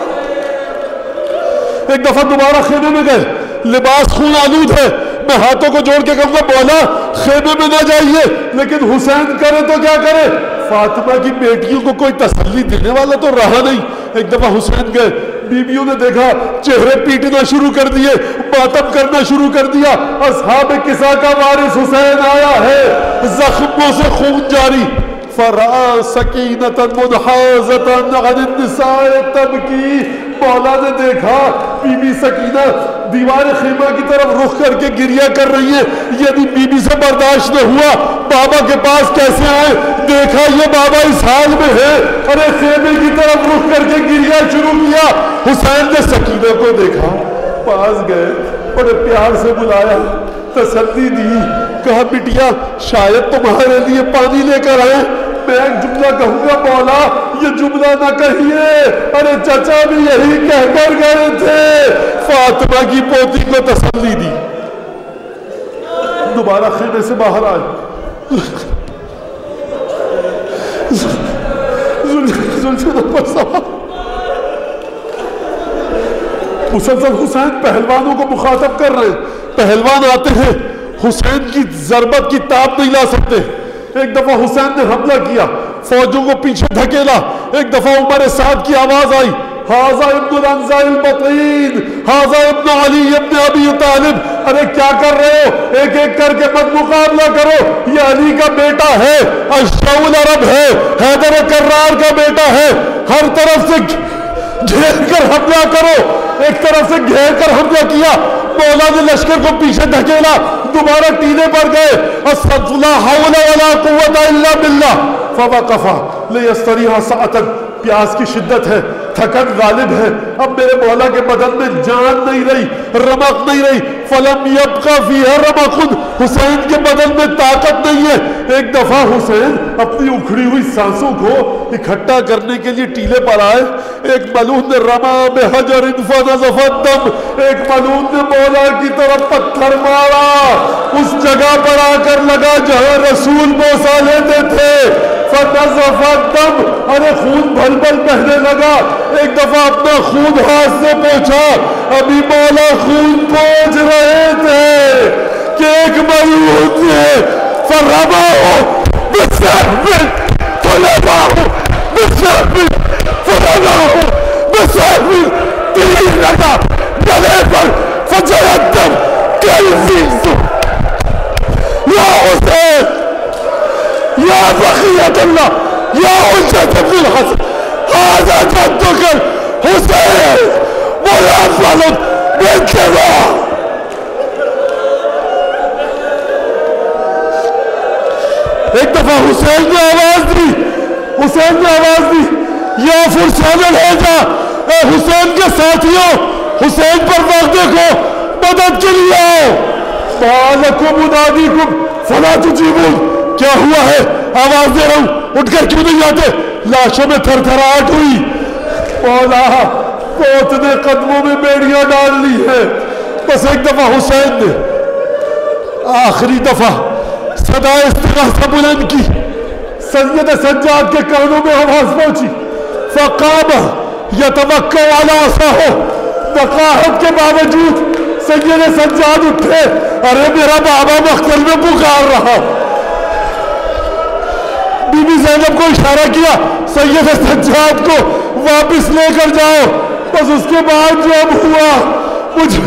ایک دفعہ دوبارہ خیمے میں گئے، لباس خون آلود ہے، میں ہاتھوں کو جوڑ کے کہوں گا مولا خیمے میں نہ جائیے، لیکن حسین کرے تو کیا کرے، فاطمہ کی بیٹیوں کو کوئی تسلی دینے والا تو رہا نہیں۔ ایک دفعہ حسین گئے، بیویوں نے دیکھا چہرے پیٹنا شروع کر دیے، ماتم کرنا شروع کر دیا، اصحاب کسا کا وارث حسین آیا ہے، زخموں سے خون جاری۔ فرا سکینۃ منحازۃ عن النساء تبکی، مولا نے دیکھا بی بی سکینہ دیوار خیمہ کی طرف رخ کر کے گریہ کر رہی ہے، یعنی بی بی سے برداشت نہ ہوا، بابا کے پاس کیسے آئے، دیکھا یہ بابا اس حال میں ہے، ارے خیمے کی طرف رخ کر کے گریہ شروع کیا۔ حسین نے سکینہ کو دیکھا، پاس گئے، بڑے پیار سے بلایا، تسلی دی، کہا بٹیا شاید تمہارے لیے پانی لے کر آئے، میں ایک جملہ کہوں گا مولا یہ جملہ نہ کہیے، ارے چچا بھی یہی کہہ کر گئے تھے۔ فاطمہ کی پوتی کو تسلی دی، دوبارہ خیمے سے باہر آئے، زلزلہ پر سوار، مسلسل حسین پہلوانوں کو مخاطب کر رہے ہیں، پہلوان آتے ہیں، حسین کی ضربت کی تاب نہیں لا سکتے۔ ایک دفعہ حسین نے حملہ کیا، فوجوں کو پیچھے دھکیلا، ایک دفعہ عمر سعد کی آواز آئی، ہاذا ابن الانزاء البطین، ہاذا ابن علی ابن ابی طالب، ارے کیا کر رہے ہو، ایک ایک کر کے مت مقابلہ کرو، یہ علی کا بیٹا ہے، اشجع العرب ہے، حیدر کرار کا بیٹا ہے، ہر طرف سے گھیر کر حملہ کرو۔ ایک طرف سے گھیر کر حملہ کیا، مولا نے لشکر کو پیچھے دھکیلا، دوبارہ ٹیلے پر گئے، استغفر لا حول ولا قوت الا باللہ، فوقف لیستریح ساعتا، پیاس کی شدت ہے، تھکن غالب ہے، اب میرے مولا کے بدن میں جان نہیں رہی، رمق نہیں رہی. فلم یبقى فیہا رمق، حسین کے بدن میں طاقت نہیں ہے. ایک دفعہ حسین اپنی اکھڑی ہوئی سانسوں کو اکٹھا کرنے کے لیے ٹیلے پر آئے. ایک ملعون نے رما بحجر فنزف الدم، ایک ملعون نے مولا کی طرف پتھر مارا، اس جگہ پر آ کر لگا جہاں رسول بوسہ لیتے تھے. فنزف الدم، ارے خون بھل بھل بہنے لگا. ایک دفعہ اپنا خون ہاتھ سے پوچھا، ابھی مولا خون پوچھ رہے تھے کہ ایک ملعون نے فرماؤ بسہم فلماؤ بسہم فلماؤ بسہم، تیر لگا گلے پر فجر الدم کالفیل. یا حسین، یا بقیت اللہ، یا حجت ابن الحسن، هذا جدك الحسين ملفظ بالدماء. ایک دفعہ حسین نے آواز دی، حسین نے آواز دی، یا فرسان الحجہ، اے حسین کے ساتھیوں، حسین پر وقت دیکھو، مدد کے لیے آؤ. مالکم منادیکم فلا تجیبون، کیا ہوا ہے؟ آواز دے رہا ہوں، اٹھ کر کیوں نہیں آتے؟ لاشوں میں تھر تھراہٹ ہوئی. مولا موت نے قدموں میں بیڑیاں ڈال لی ہے. بس ایک دفعہ حسین نے آخری دفعہ صدا استغاثہ بلند کی. سید سجاد کے کانوں میں آواز پہنچی. فقام یتوکل علی عصاہ، وقاحت کے باوجود سید سجاد اٹھے. ارے میرا بابا مقتل میں پکار رہا. بی بی زینب کو اشارہ کیا، سید سجاد کو واپس لے کر جاؤ. بس اس کے بعد جو اب ہوا مجھے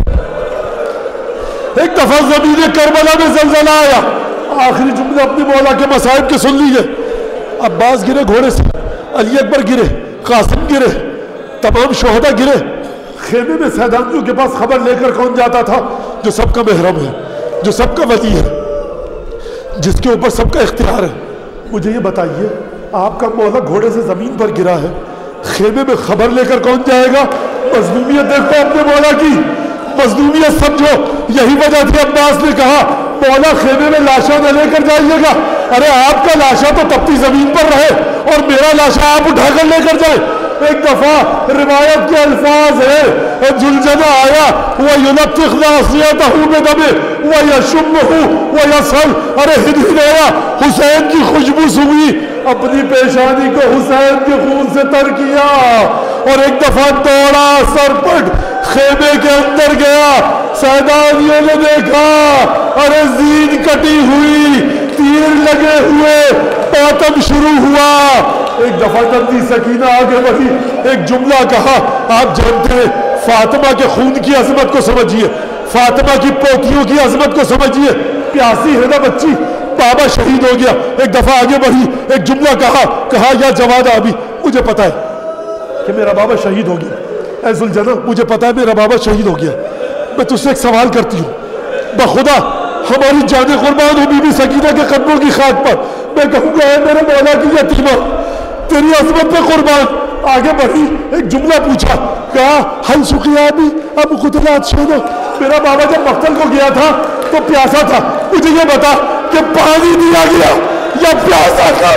ایک دفعہ زمین کربلا میں زلزلہ آیا. آخری جملے اپنے مولا کے مصائب کے سن لیجئے. عباس گرے گھوڑے سے، علی اکبر گرے، قاسم گرے، تمام شہداء گرے. خیمے میں سیدانیوں کے پاس خبر لے کر کون جاتا تھا؟ جو سب کا محرم ہے، جو سب کا ولی ہے، جس کے اوپر سب کا اختیار ہے. مجھے یہ بتائیے، آپ کا مولا گھوڑے سے زمین پر گرا ہے، خیمے میں خبر لے کر کون جائے گا؟ مظلومیت دیکھو اپنے مولا کی، مظلومیت سمجھو. یہی وجہ تھی عباس نے کہا مولا خیمے میں لاشا نہ لے کر جائیے گا. ارے آپ کا لاشا تو تپتی زمین پر رہے اور میرا لاشا آپ اٹھا کر لے کر جائے. ایک دفعہ روایت کے الفاظ ہے، جلجنہ آیا وَيُنَطِّخْ نَاصِيَتَهُ بِدَمِهِ وَيَشُمُّهُ وَيَصَلْ. ارے ہدہد آیا، حسین کی خوشبو سوئی، اپنی پیشانی کو حسین کے خون سے تر کیا. اور ایک دفعہ دوڑا، سرپٹ خیمے کے اندر گیا. سیدانیوں نے دیکھا، ارے زین کٹی ہوئی، تیر لگے ہوئے، ماتم شروع ہوا. ایک دفعہ نندی سکینہ آگے بڑھی، ایک جملہ کہا. آپ جانتے ہیں فاطمہ کے خون کی عظمت کو سمجھیے، فاطمہ کی پوتیوں کی عظمت کو سمجھیے. پیاسی ہے نا بچی، بابا شہید ہو گیا. ایک دفعہ آگے بڑھی، ایک جملہ کہا کہا یا جواد ابھی، مجھے پتا ہے کہ میرا بابا شہید ہو گیا. اے ذوالجنہ، مجھے پتا ہے میرا بابا شہید ہو گیا. میں تجھ سے ایک سوال کرتی ہوں، بخدا ہماری جانیں قربان ہو بی بی سکینہ کے قدموں کی خاک پر. میں کہوں گا اے میرے مولا کی یتیمہ، تیری عظمت پہ قربان. آگے بڑھی، ایک جملہ پوچھا، کہا حل سقیا بھی اب قتلات شہدہ. میرا بابا جب مقتل کو گیا تھا تو پیاسا تھا، مجھے یہ بتا کہ پانی دیا گیا یا پیاسا تھا؟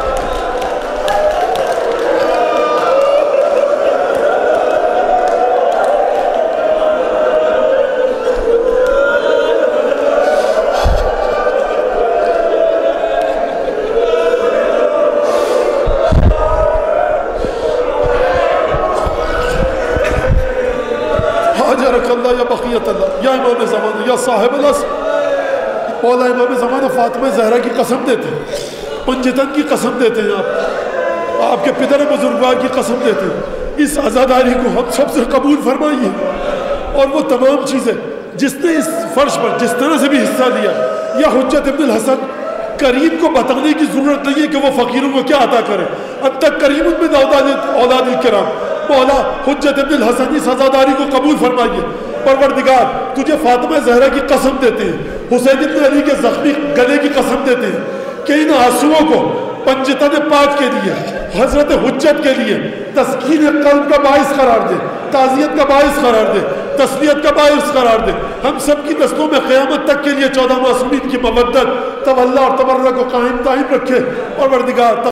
یا بقیت اللہ، یا امام زمانہ، یا صاحب الاصل. مولا امام زمانہ فاطمہ زہرا کی قسم دیتے ہیں، پنجتن کی قسم دیتے ہیں، آپ آپ کے پدر بزرگوار کی قسم دیتے ہیں. اس عزاداری کو ہم سب سے قبول فرمائیے. اور وہ تمام چیزیں جس نے اس فرش پر جس طرح سے بھی حصہ لیا، یا حجت ابن الحسن کریم کو بتانے کی ضرورت نہیں ہے کہ وہ فقیروں کو کیا عطا کرے. انت کریم من اولاد الکرام. مولا حجت ابن الحسن اس عزاداری کو قبول فرمائیے. پروردگار تجھے فاطمہ زہرا کی قسم دیتے ہیں، حسین ابن علی کے زخمی گلے کی قسم دیتے ہیں کہ ان آنسوؤں کو پنجتن پاک کے لیے، حضرت حجت کے لیے تسکین قلب کا باعث قرار دے، تعزیت کا باعث قرار دے، تسلیت کا باعث قرار دے. ہم سب کی نسلوں میں قیامت تک کے لیے چودہ معصومین کی مودت، تولا اور تبرک کو قائم دائم رکھے. اور پروردگار